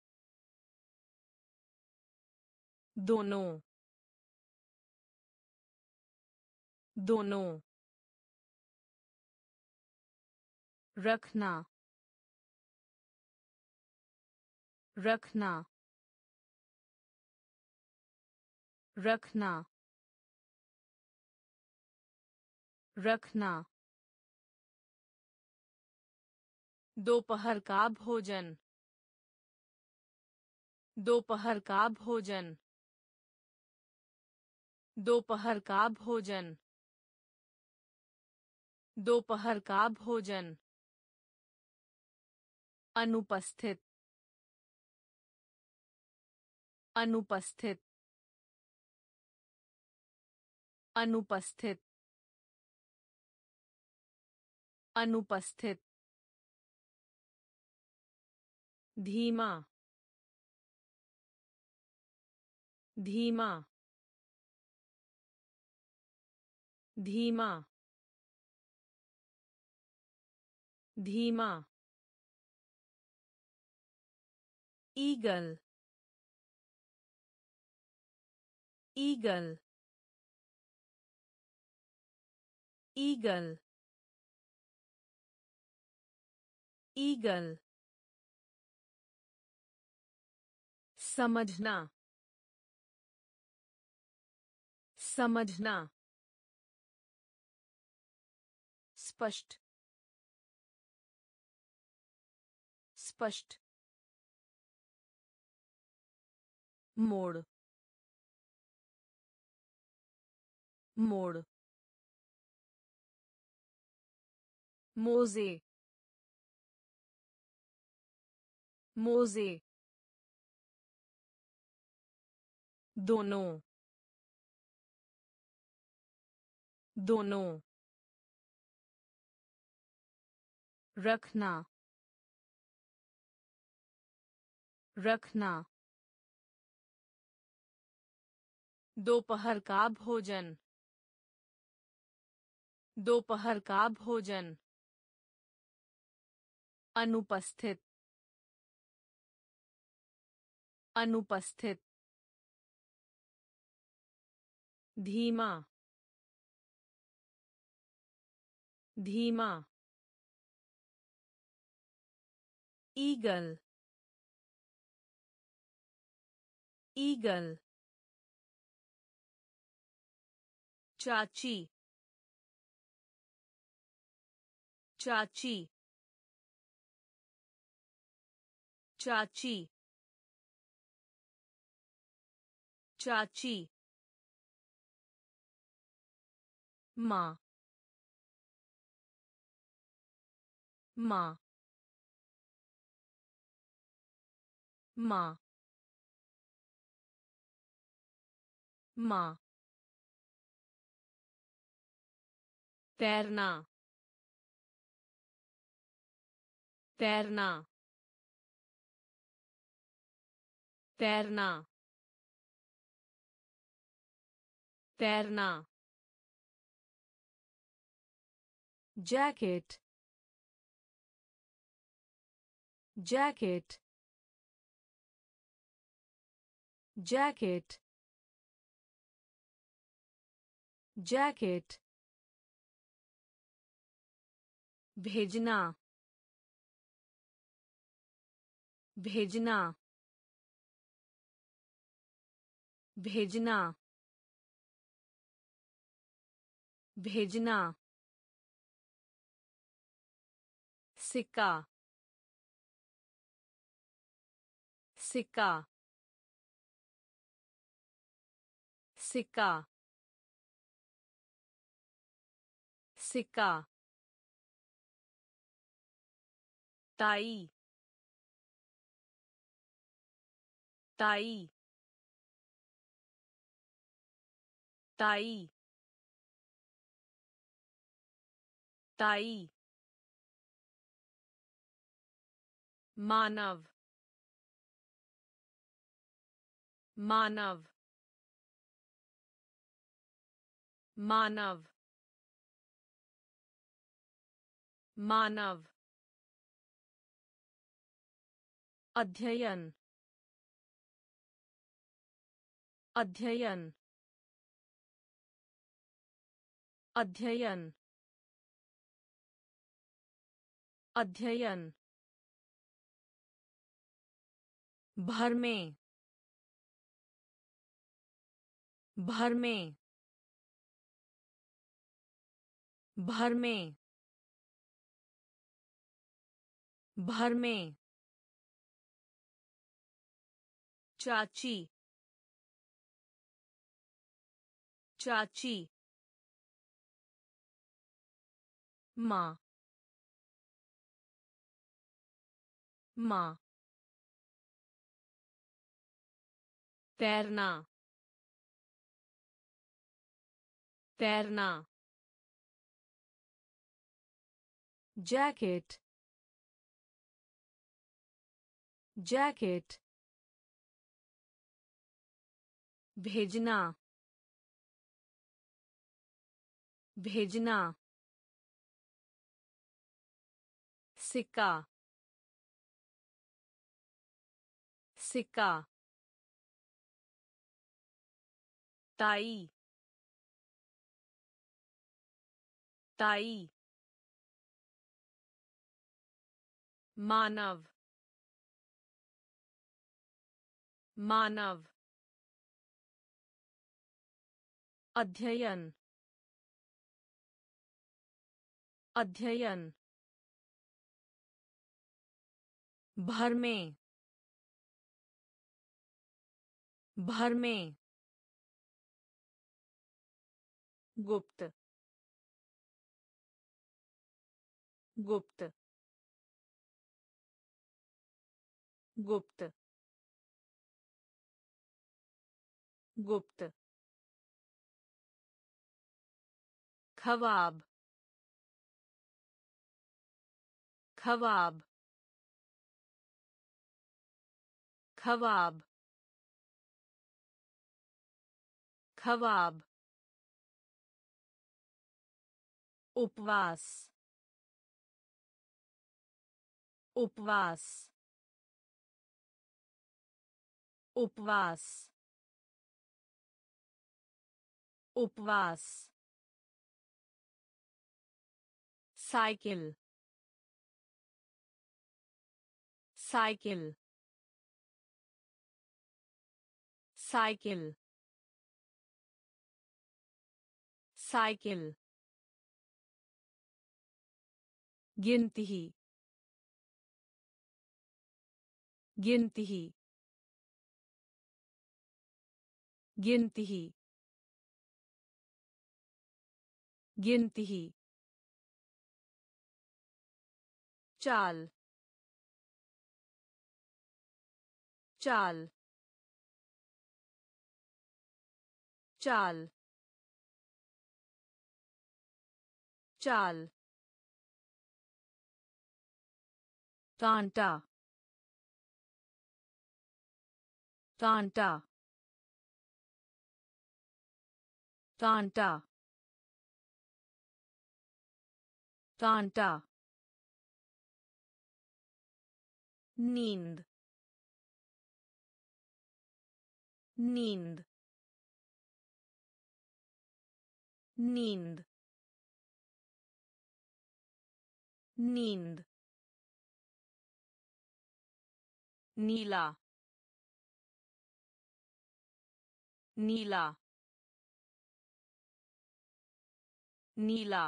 दोनों, दोनों, रखना, रखना, रखना, रखना, दोपहर का भोजन, दोपहर का भोजन, दोपहर का भोजन, दोपहर का भोजन, अनुपस्थित, अनुपस्थित, अनुपस्थित, अनुपस्थित, धीमा, धीमा, धीमा, धीमा, ईगल, ईगल, ईगल, ईगल, समझना, समझना, स्पष्ट, स्पष्ट, मोड़, मोड़, मोजे, मोजे, दोनों, दोनों, रखना, रखना, दोपहर का भोजन, दोपहर का भोजन, अनुपस्थित, अनुपस्थित, धीमा, धीमा, ईगल, ईगल, चाची चाची चाची चाची माँ माँ माँ माँ तैरना तैरना तैरना तैरना जैकेट जैकेट जैकेट जैकेट भेजना भेजना भेजना भेजना सिक्का सिक्का सिक्का सिक्का ताई ताई ताई ताई मानव मानव मानव मानव अध्ययन अध्ययन अध्ययन अध्ययन भर में भर में भर में भर में चाची चाची माँ माँ तैरना तैरना जैकेट जैकेट भेजना भेजना सिक्का सिक्का ताई ताई मानव मानव अध्ययन अध्ययन भर में भर में गुप्त गुप्त गुप्त गुप्त ख्वाब ख्वाब ख्वाब ख्वाब उपवास उपवास उपवास उपवास साइकिल साइकिल साइकिल साइकिल गिनती गिनती गिनती गिनती चाल चाल चाल चाल कांटा कांटा कांटा कांटा नींद नींद नींद नींद नीला नीला नीला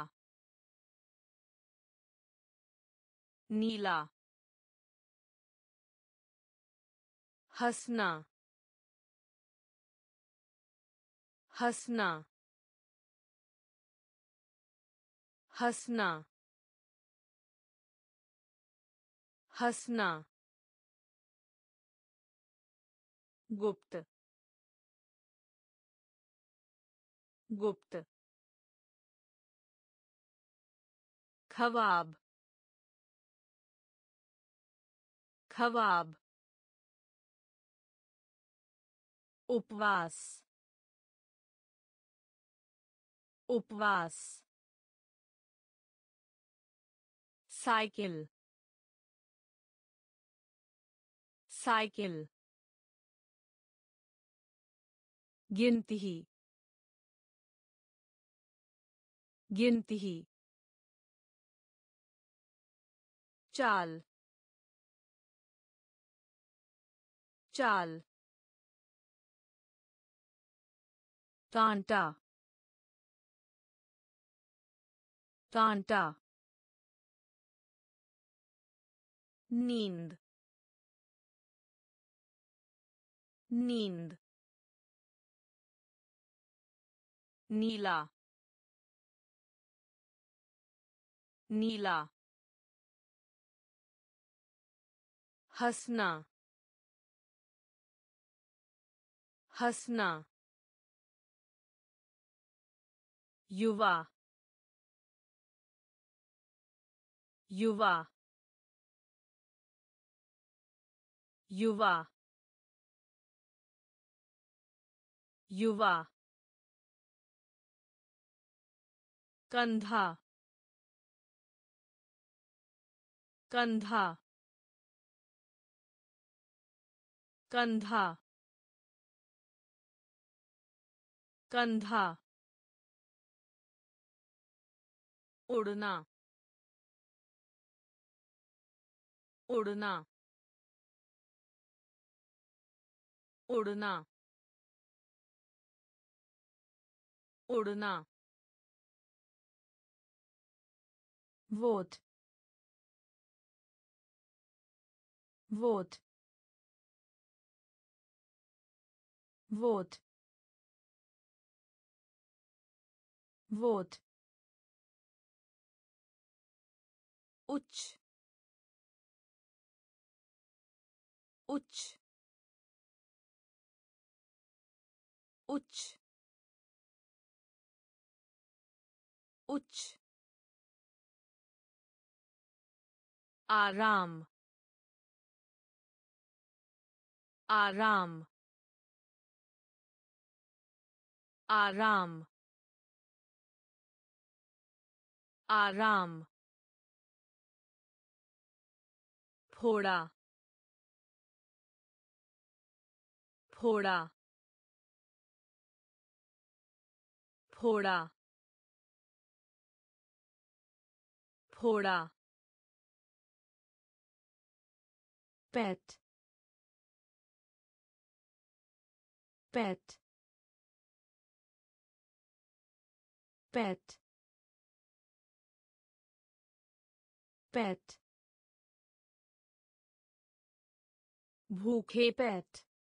नीला हंसना हंसना हंसना हंसना गुप्त गुप्त ख्वाब ख्वाब उपवास उपवास साइकिल साइकिल गिनती गिनती चाल चाल कांटा कांटा नींद नींद नीला नीला हंसना हंसना युवा युवा युवा युवा कंधा कंधा कंधा कंधा उड़ना उड़ना उड़ना उड़ना वोट वोट वोट वोट उच्च उच्च उच्च उच्च आराम आराम आराम आराम फोड़ा फोड़ा फोड़ा फोड़ा पेट पेट pet pet भूखे पेट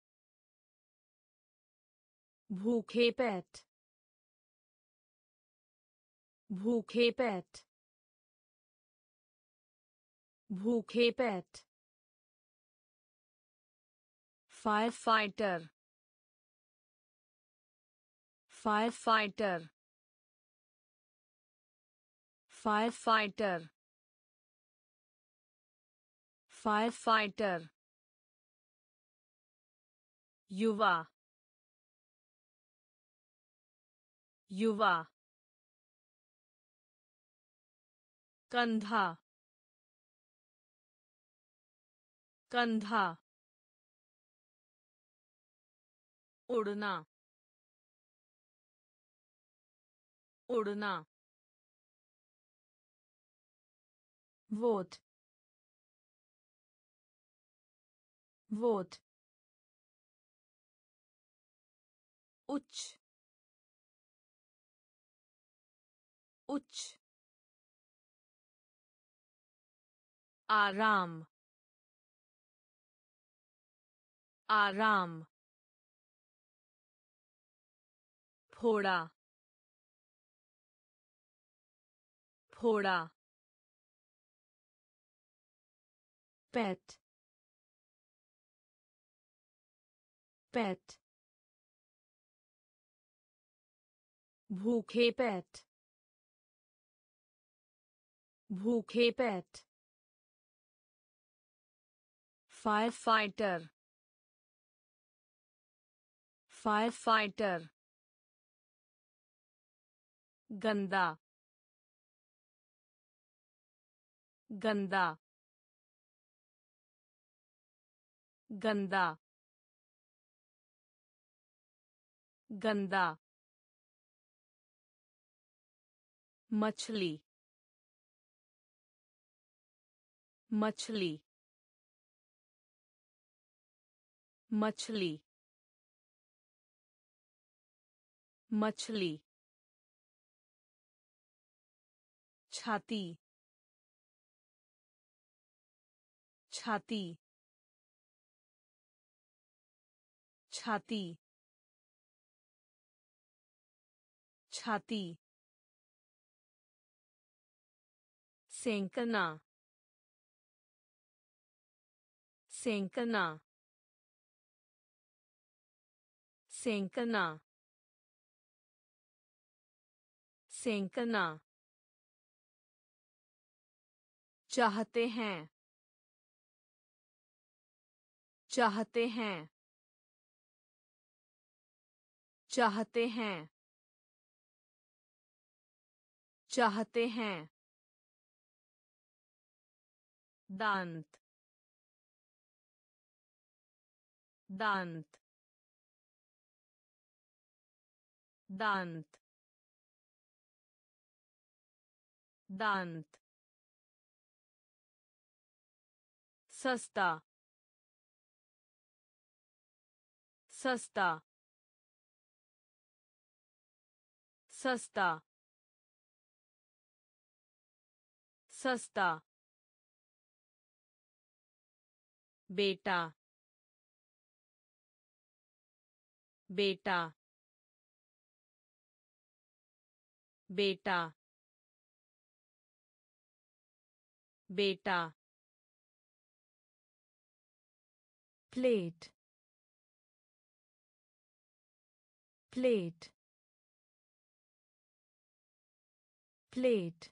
भूखे पेट भूखे पेट भूखे पेट firefighter firefighter firefighter firefighter युवा युवा कंधा कंधा उड़ना उड़ना वोट वोट उच्च उच्च आराम आराम फोड़ा फोड़ा पेट पेट भूखे पेट भूखे पेट firefighter firefighter गंदा गंदा गंदा गंदा मछली मछली मछली मछली छाती छाती छाती छाती सेंकना सेंकना सेंकना सेंकना चाहते हैं चाहते हैं चाहते हैं चाहते हैं दांत दांत दांत दांत सस्ता सस्ता सस्ता सस्ता बेटा बेटा बेटा बेटा प्लेट प्लेट प्लेट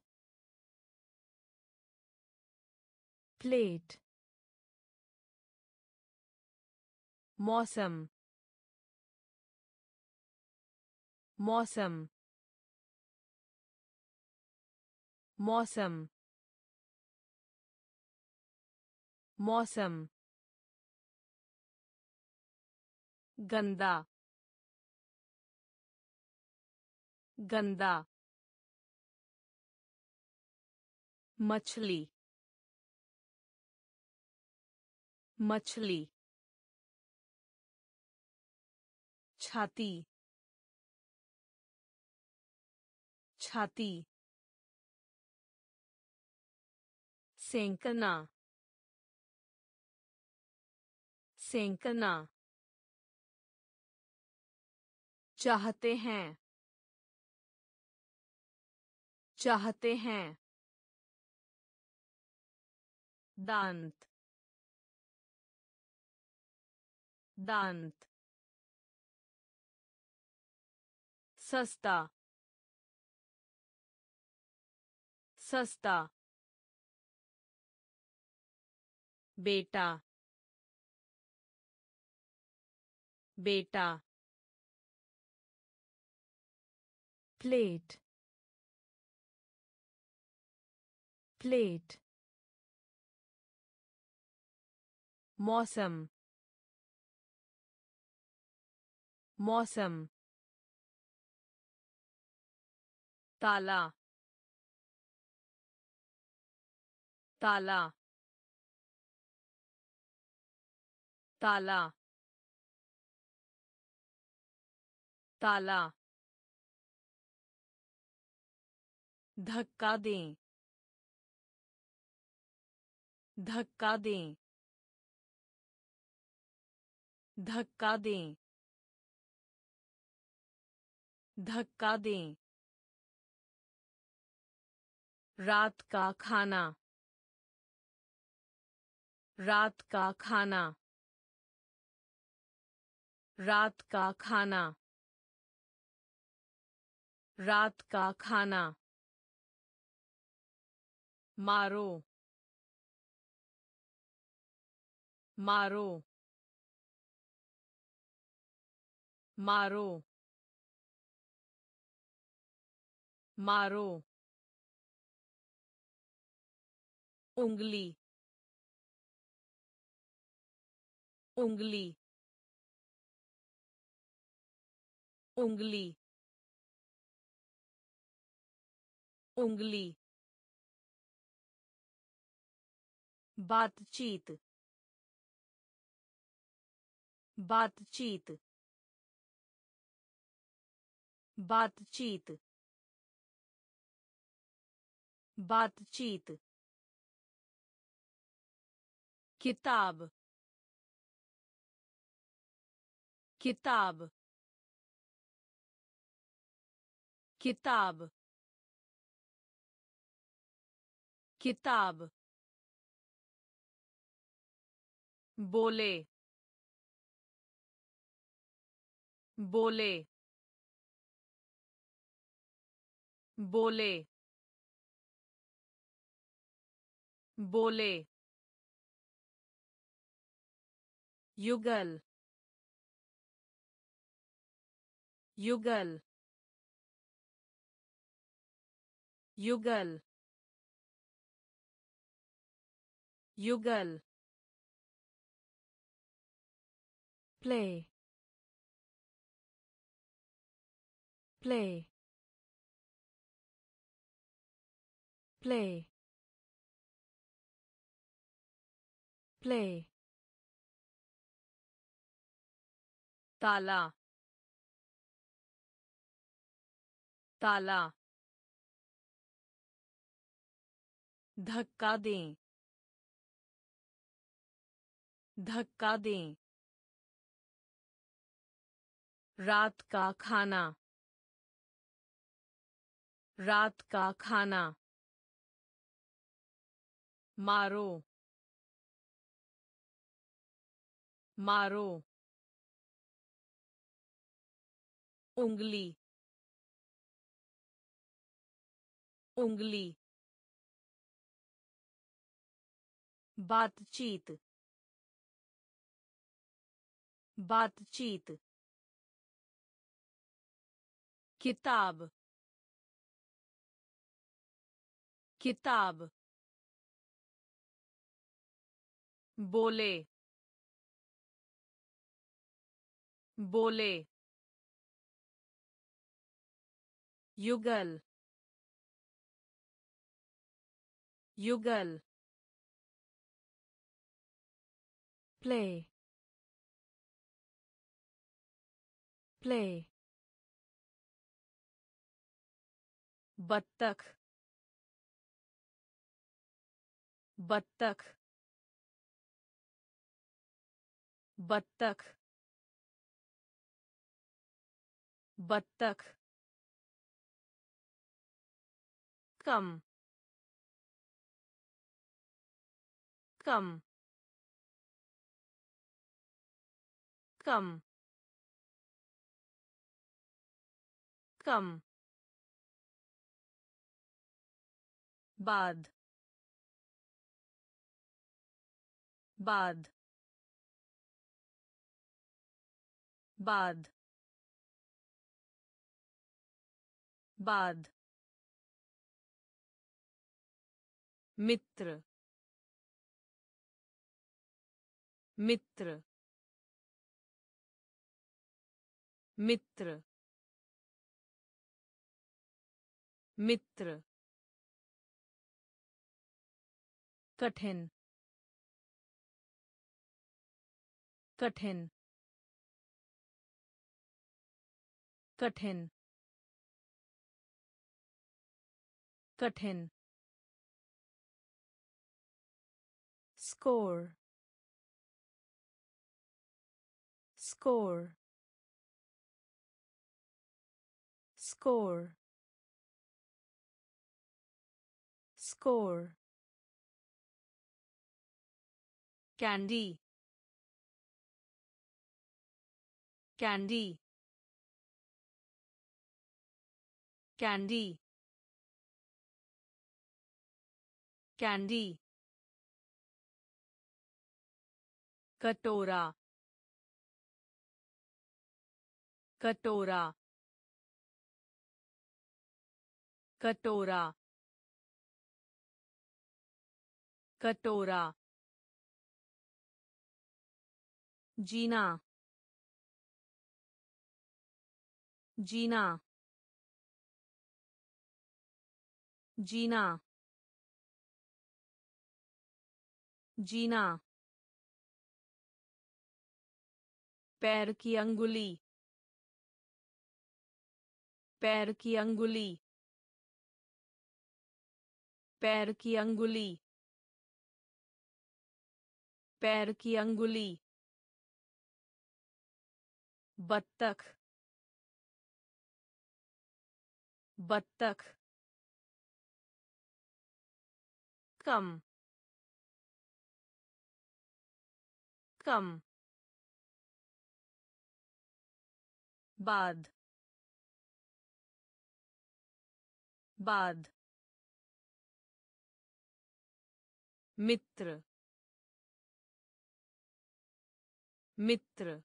प्लेट मौसम मौसम मौसम मौसम गंदा गंदा मछली मछली छाती छाती सेंकना सेंकना चाहते हैं चाहते हैं दांत दांत सस्ता सस्ता बेटा बेटा प्लेट प्लेट मौसम मौसम ताला ताला ताला ताला धक्का दें धक्का दें धक्का दें धक्का दें रात का खाना रात का खाना रात का खाना रात का खाना मारो मारो मारो मारो उंगली उंगली उंगली उंगली बातचीत बातचीत बातचीत बातचीत किताब किताब किताब किताब बोले बोले बोले बोले युगल युगल युगल युगल play play play play ताला ताला धक्का दें धक्का दें रात का खाना रात का खाना मारो मारो उंगली उंगली बातचीत बातचीत किताब किताब बोले बोले युगल युगल play play बत्तख बत्तख बत्तख बत्तख कम कम कम कम बाद बाद बाद बाद मित्र मित्र मित्र मित्र कठिन कठिन कठिन कठिन score score score score candy candy candy candy कटोरा कटोरा कटोरा कटोरा जीना जीना जीना जीना पैर की अंगुली पैर की अंगुली पैर की अंगुली पैर की अंगुली बत्तख बत्तख कम कम बाद बाद मित्र मित्र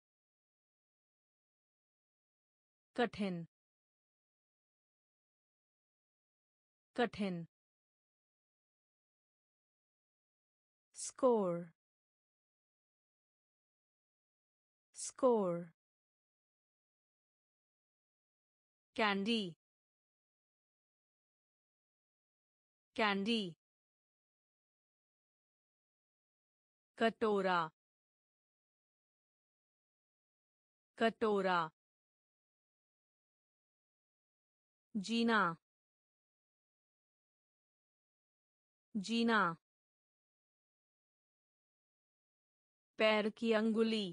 कठिन कठिन score score candy candy कटोरा कटोरा जीना जीना पैर की अंगुली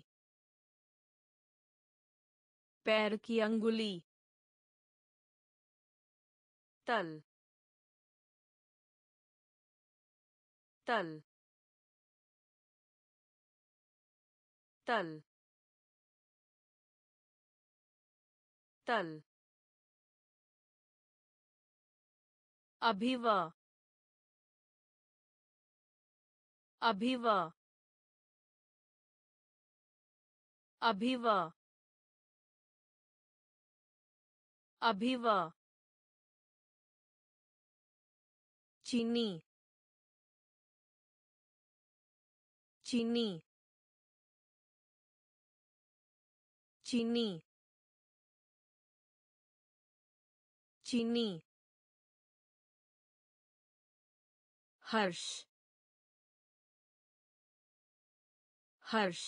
पैर की अंगुली तल तल तल तल अभिवा अभिवा अभिवा अभिवा चीनी चीनी चीनी चीनी हर्ष हर्ष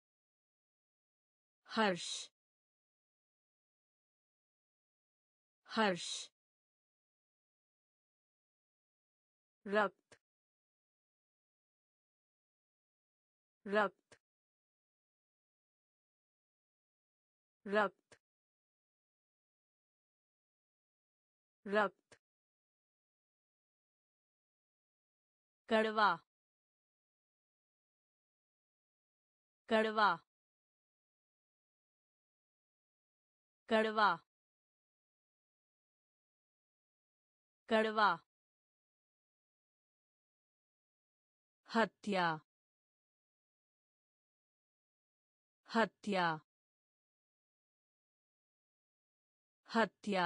हर्ष हर्ष रक्त रक्त रक्त रक्त कड़वा कड़वा कड़वा कड़वा हत्या हत्या हत्या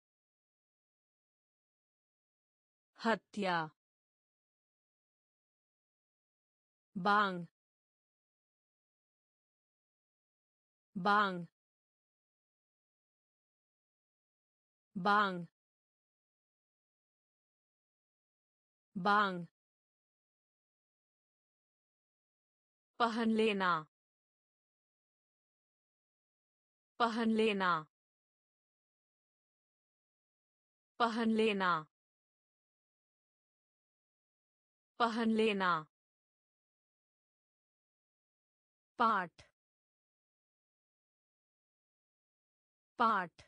हत्या बांग बांग बांग बांग पहन लेना पहन लेना पहन लेना पहन लेना पाठ पाठ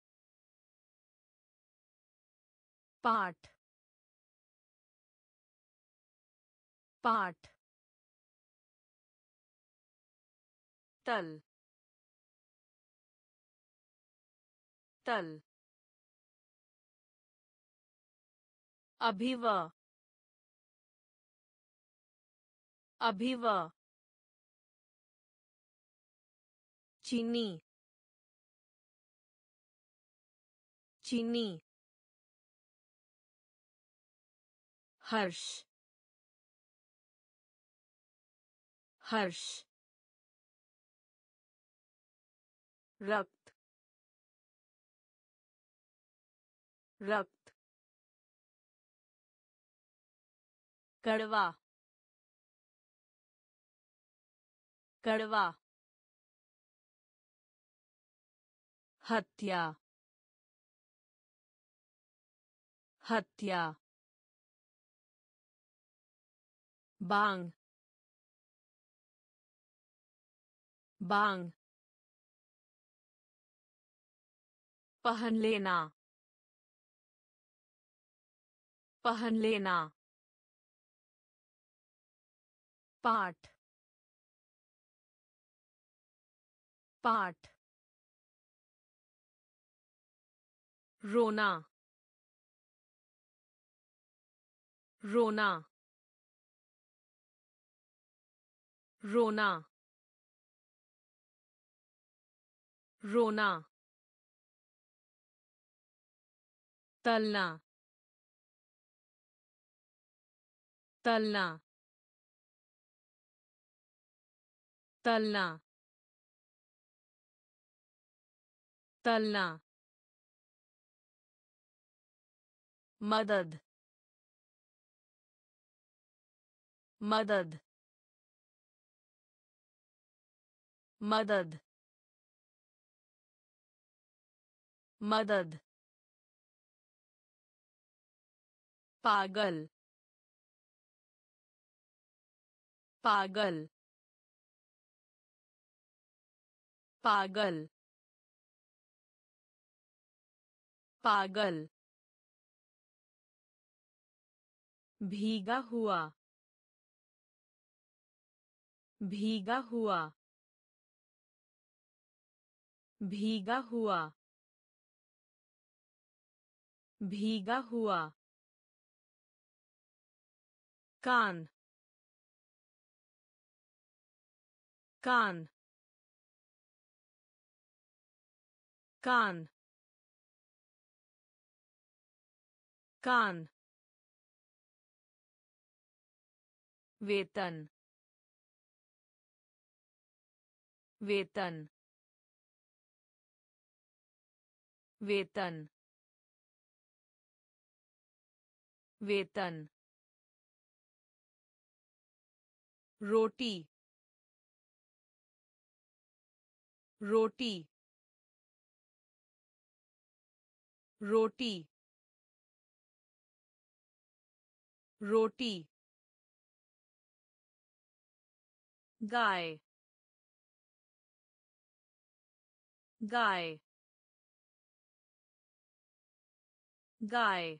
पाठ पाठ तल तल अभिवा अभिवा चीनी चीनी हर्ष हर्ष रक्त रक्त कड़वा कड़वा हत्या हत्या बांग बांग पहन लेना पहन लेना पाठ पाठ रोना रोना रोना रोना तलना तलना तलना तलना मदद मदद मदद मदद पागल पागल पागल पागल भीगा हुआ भीगा हुआ भीगा हुआ भीगा हुआ कान कान कान कान वेतन वेतन वेतन वेतन रोटी रोटी रोटी रोटी गाय गाय गाय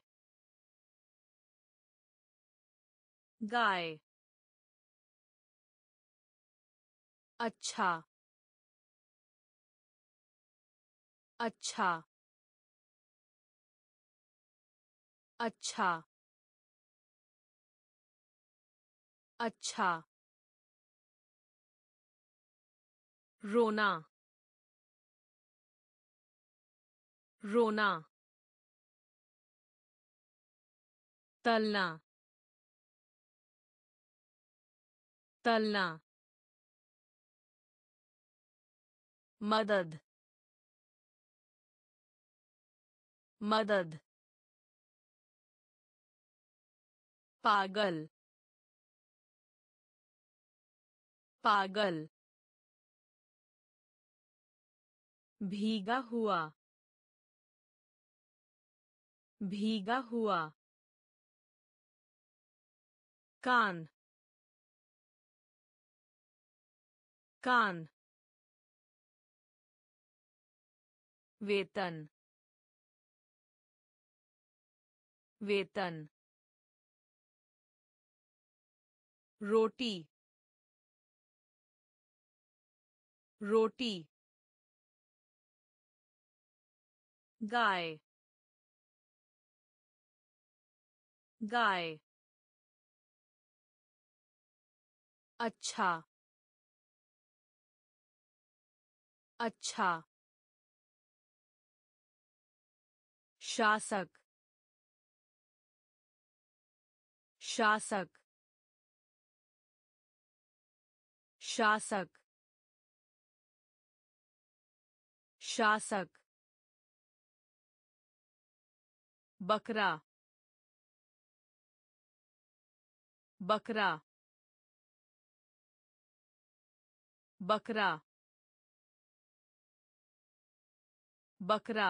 गाय अच्छा अच्छा अच्छा अच्छा रोना रोना तलना तलना मदद मदद पागल पागल भीगा हुआ भीगा हुआ कान कान वेतन वेतन रोटी रोटी गाय गाय अच्छा अच्छा शासक शासक शासक शासक बकरा बकरा बकरा बकरा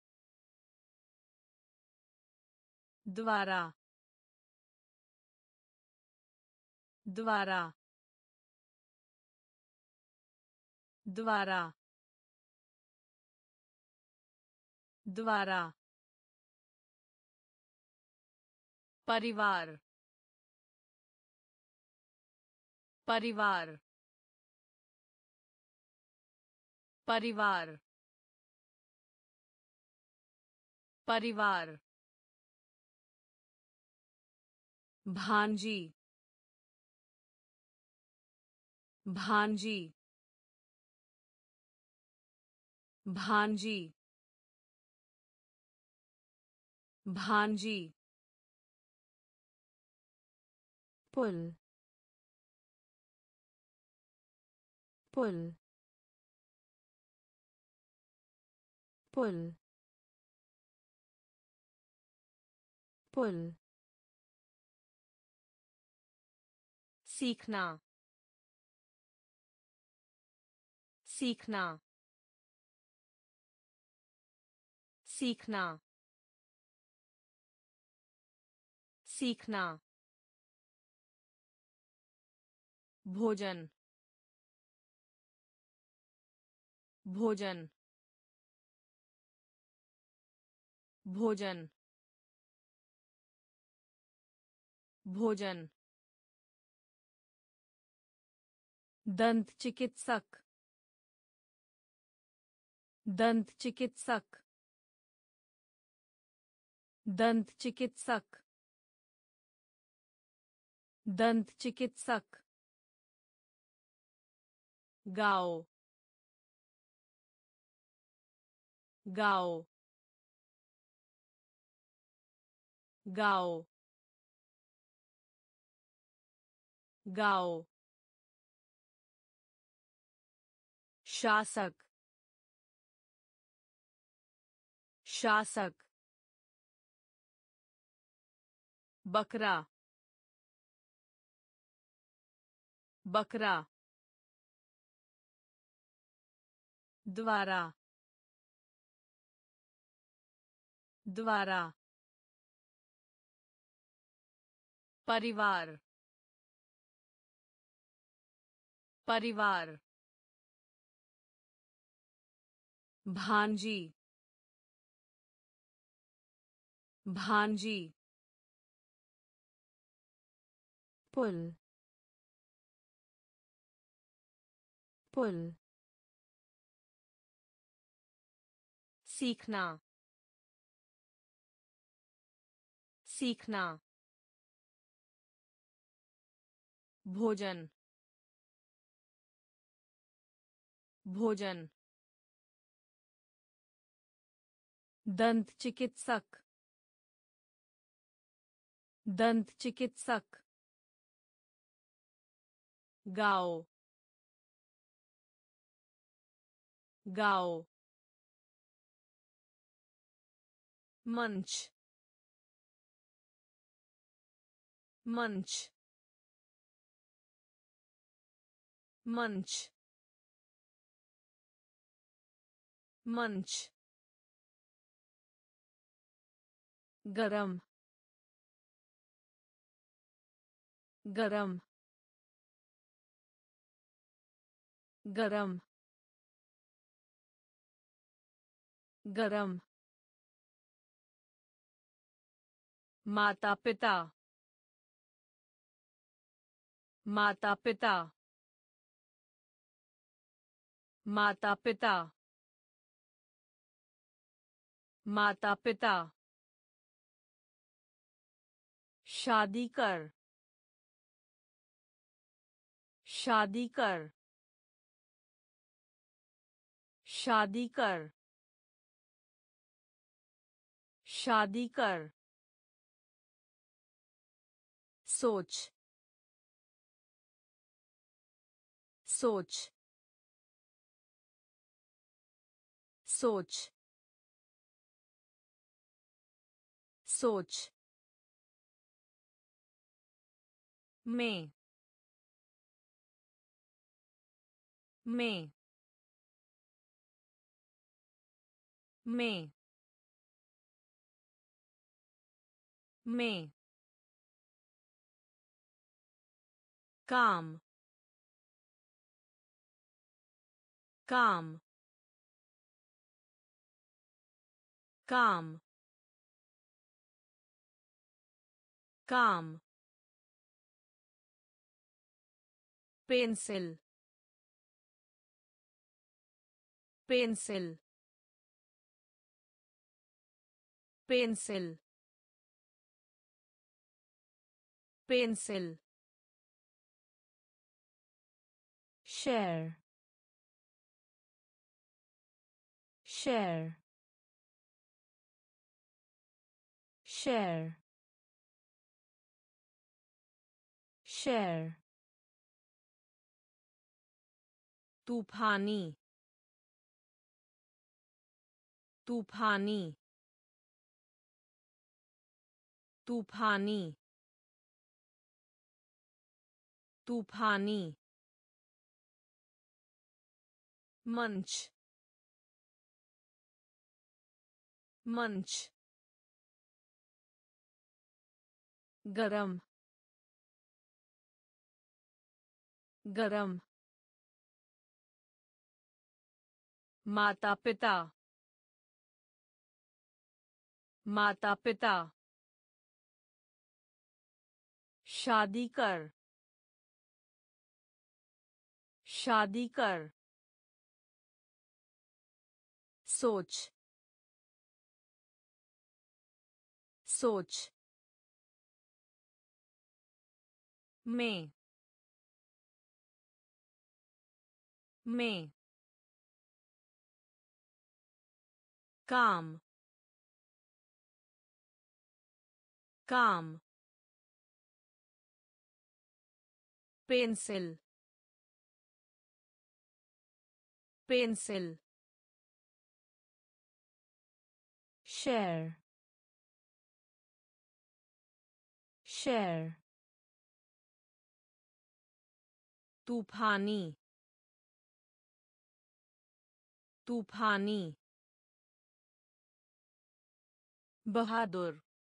द्वारा द्वारा द्वारा द्वारा परिवार परिवार परिवार परिवार भांजी भांजी भांजी भांजी पुल पुल पुल पुल सीखना सीखना सीखना सीखना भोजन भोजन भोजन भोजन दंत चिकित्सक दंत चिकित्सक दंत चिकित्सक दंत चिकित्सक गाओ गाओ गाओ गाओ शासक शासक बकरा बकरा द्वारा द्वारा परिवार परिवार भांजी भांजी पुल पुल सीखना सीखना भोजन भोजन दंत चिकित्सक दंत चिकित्सक गाओ गाओ मंच मंच मंच मंच गरम गरम गरम गरम माता पिता माता पिता माता पिता माता पिता शादी कर शादी कर शादी कर शादी कर सोच सोच सोच सोच में में में में काम काम काम काम pencil pencil pencil pencil share share share share तूफानी तूफानी तूफानी तूफानी मंच मंच गरम गरम माता पिता माता पिता शादी कर शादी कर सोच सोच में में काम काम पेंसिल पेंसिल शेयर शेयर तूफानी तूफानी बहादुर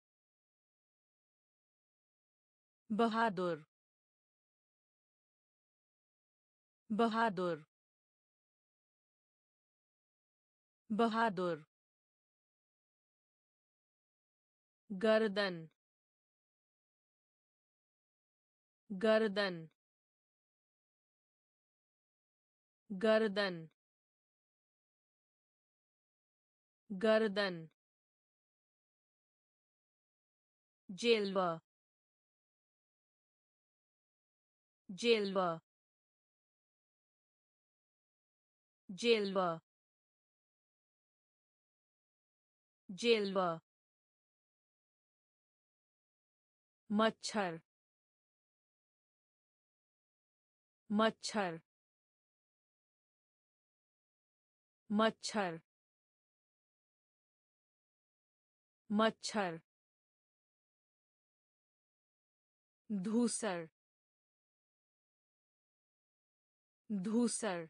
बहादुर बहादुर बहादुर गर्दन गर्दन गर्दन गर्दन जेलवा जेलवा जेलवा जेलवा मच्छर मच्छर मच्छर मच्छर धूसर धूसर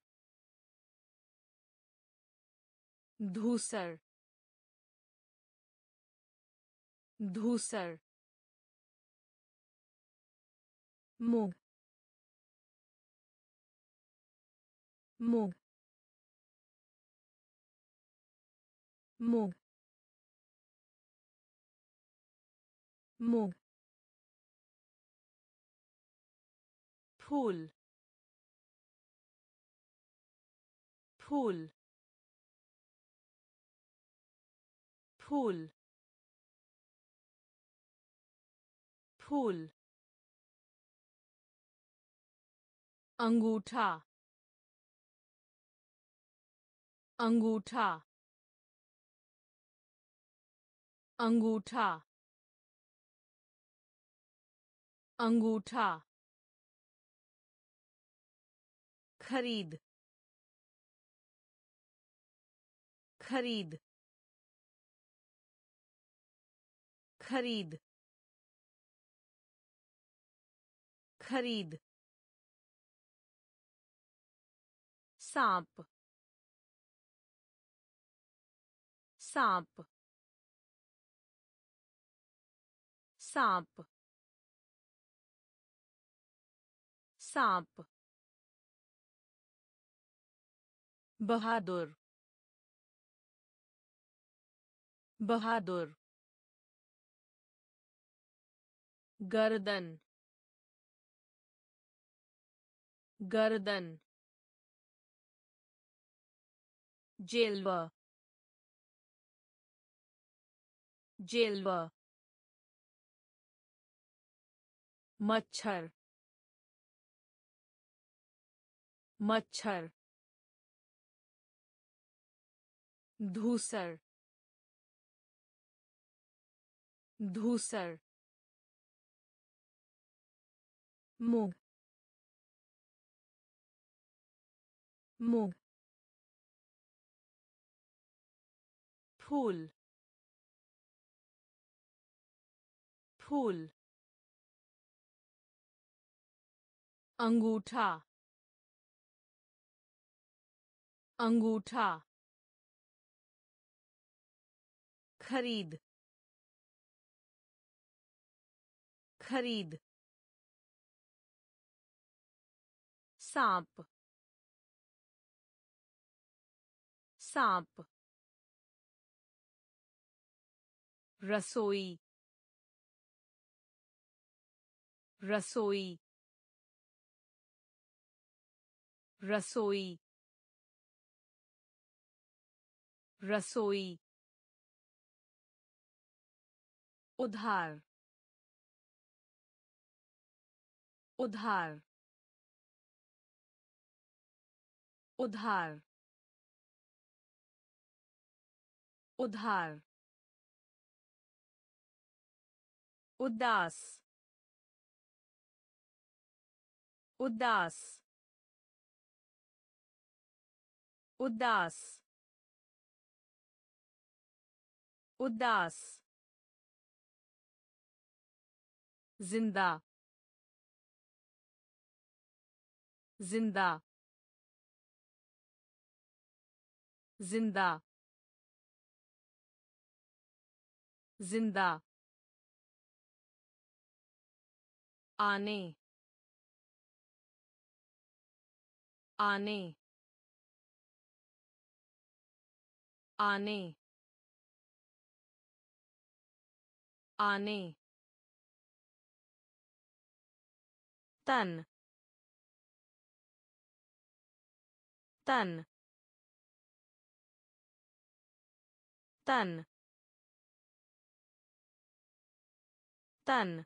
धूसर धूसर मूंग मूंग मूंग मूंग फूल फूल फूल फूल अंगूठा अंगूठा अंगूठा अंगूठा खरीद खरीद खरीद खरीद सांप सांप सांप सांप बहादुर बहादुर गर्दन गर्दन जेलवा जेलवा मच्छर मच्छर धूसर धूसर मूंग मूंग फूल फूल अंगूठा अंगूठा खरीद खरीद सांप सांप रसोई रसोई रसोई रसोई उधार उधार उधार उधार उदास उदास उदास उदास जिंदा जिंदा जिंदा जिंदा आने आने आने आने तन तन तन तन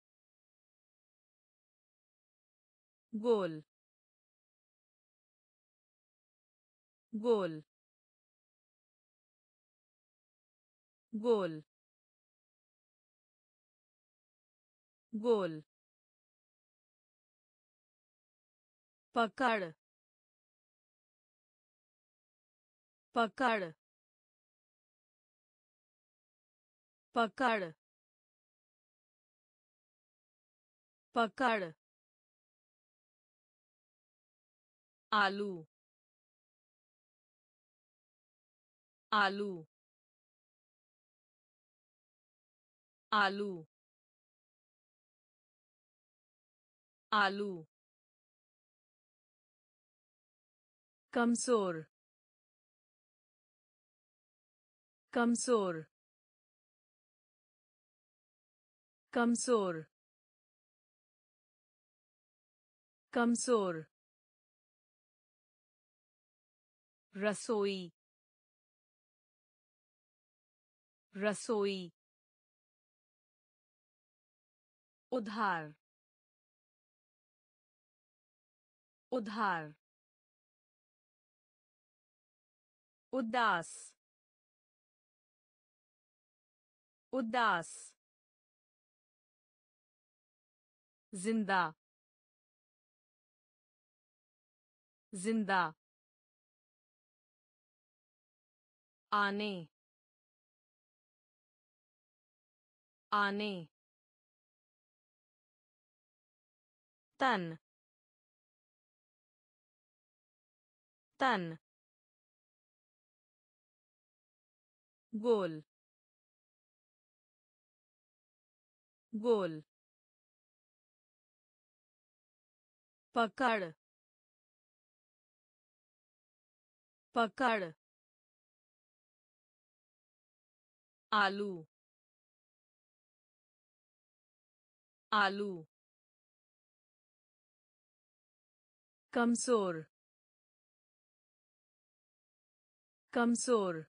गोल गोल गोल गोल पकड़ पकड़ पकड़ पकड़ आलू आलू आलू आलू कमजोर कमजोर कमजोर कमजोर रसोई रसोई उधार उधार उदास उदास जिंदा जिंदा आने आने तन तन गोल गोल पकड़ पकड़ आलू आलू कमजोर कमजोर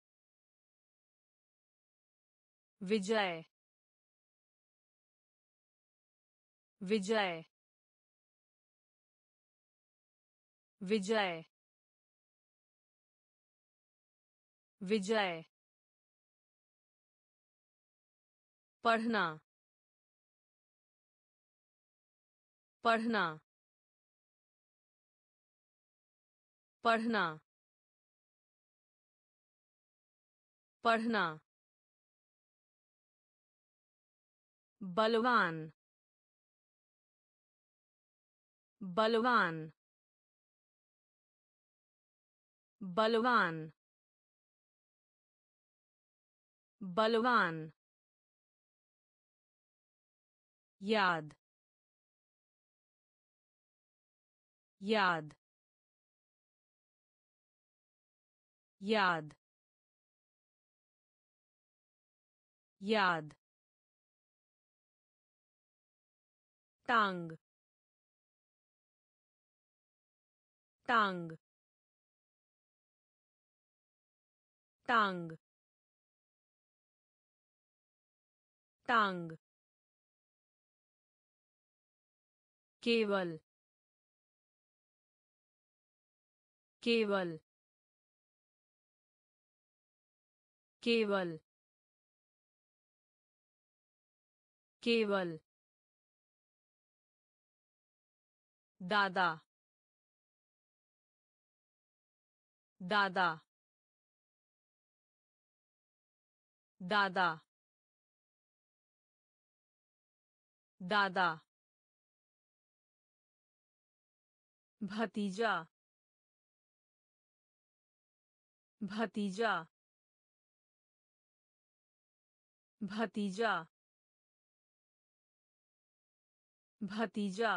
विजय विजय विजय विजय पढ़ना पढ़ना पढ़ना पढ़ना बलवान बलवान बलवान बलवान याद याद याद याद टांग टांग टांग टांग केवल केवल केवल केवल दादा दादा दादा दादा भतीजा भतीजा भतीजा भतीजा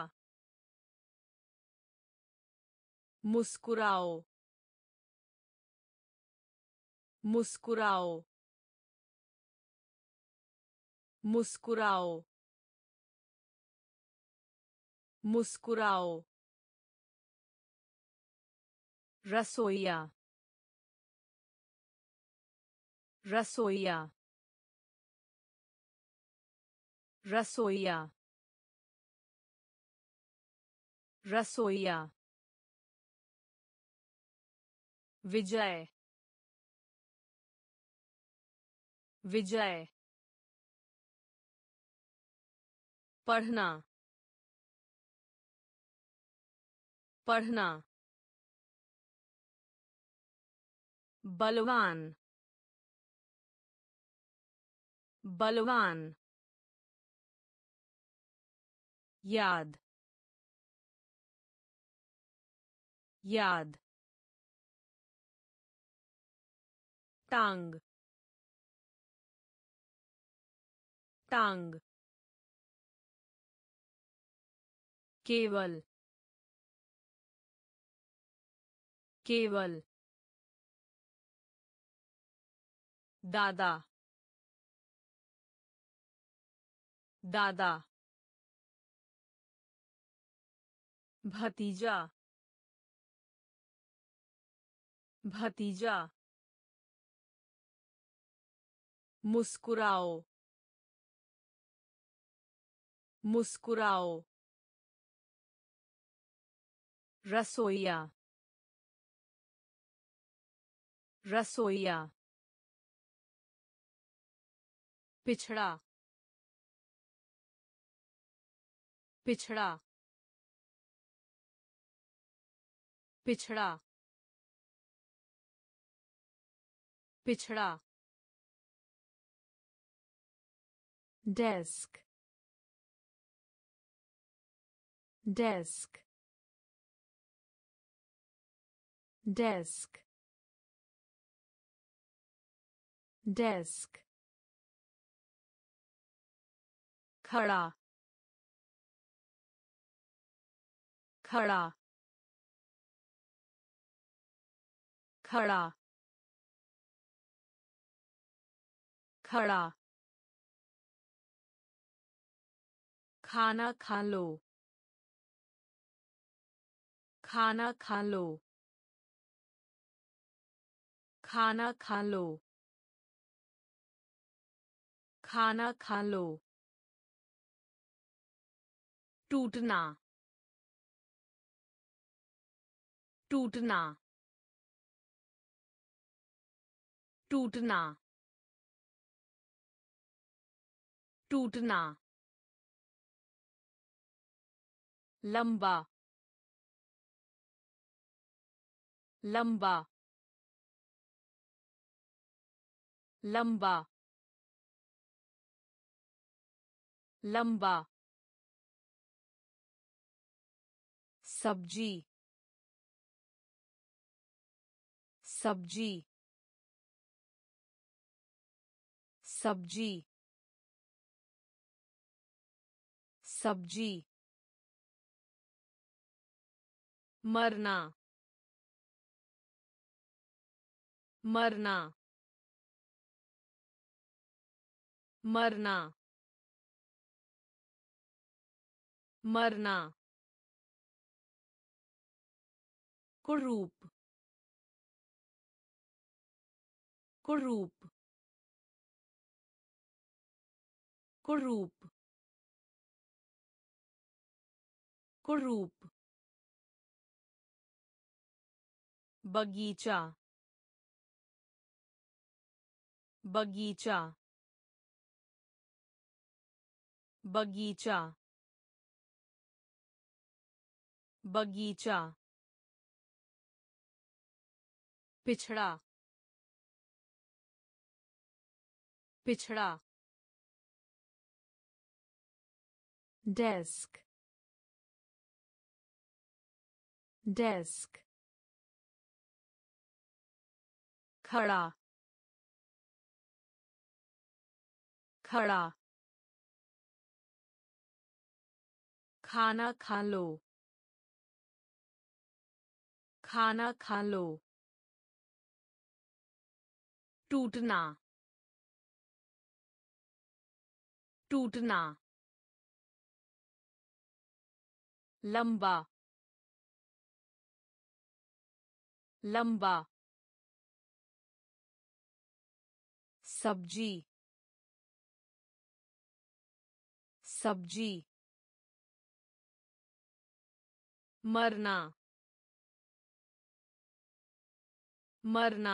मुस्कुराओ मुस्कुराओ मुस्कुराओ मुस्कुराओ रसोइया रसोइया रसोइया रसोइया विजय विजय पढ़ना पढ़ना बलवान बलवान याद याद टांग टांग केवल केवल दादा दादा भतीजा भतीजा मुस्कुराओ मुस्कुराओ रसोइया रसोइया पिछड़ा पिछड़ा पिछड़ा पिछड़ा डेस्क डेस्क डेस्क डेस्क खड़ा खड़ा खड़ा खड़ा खाना खा लो खाना खा लो खाना खा लो खाना खा लो टूटना टूटना टूटना टूटना लंबा लंबा लंबा लंबा सब्जी सब्जी सब्जी सब्जी मरना मरना मरना मरना कुरूप कुरूप कुरूप कुरूप बगीचा बगीचा बगीचा बगीचा पिछड़ा पिछड़ा डेस्क डेस्क खड़ा खड़ा खाना खा लो खाना खा लो टूटना टूटना लंबा लंबा सब्जी सब्जी मरना मरना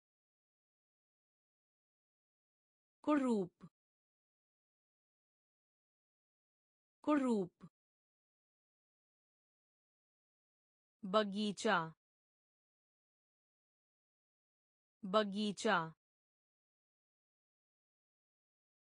कुरूप कुरूप बगीचा बगीचा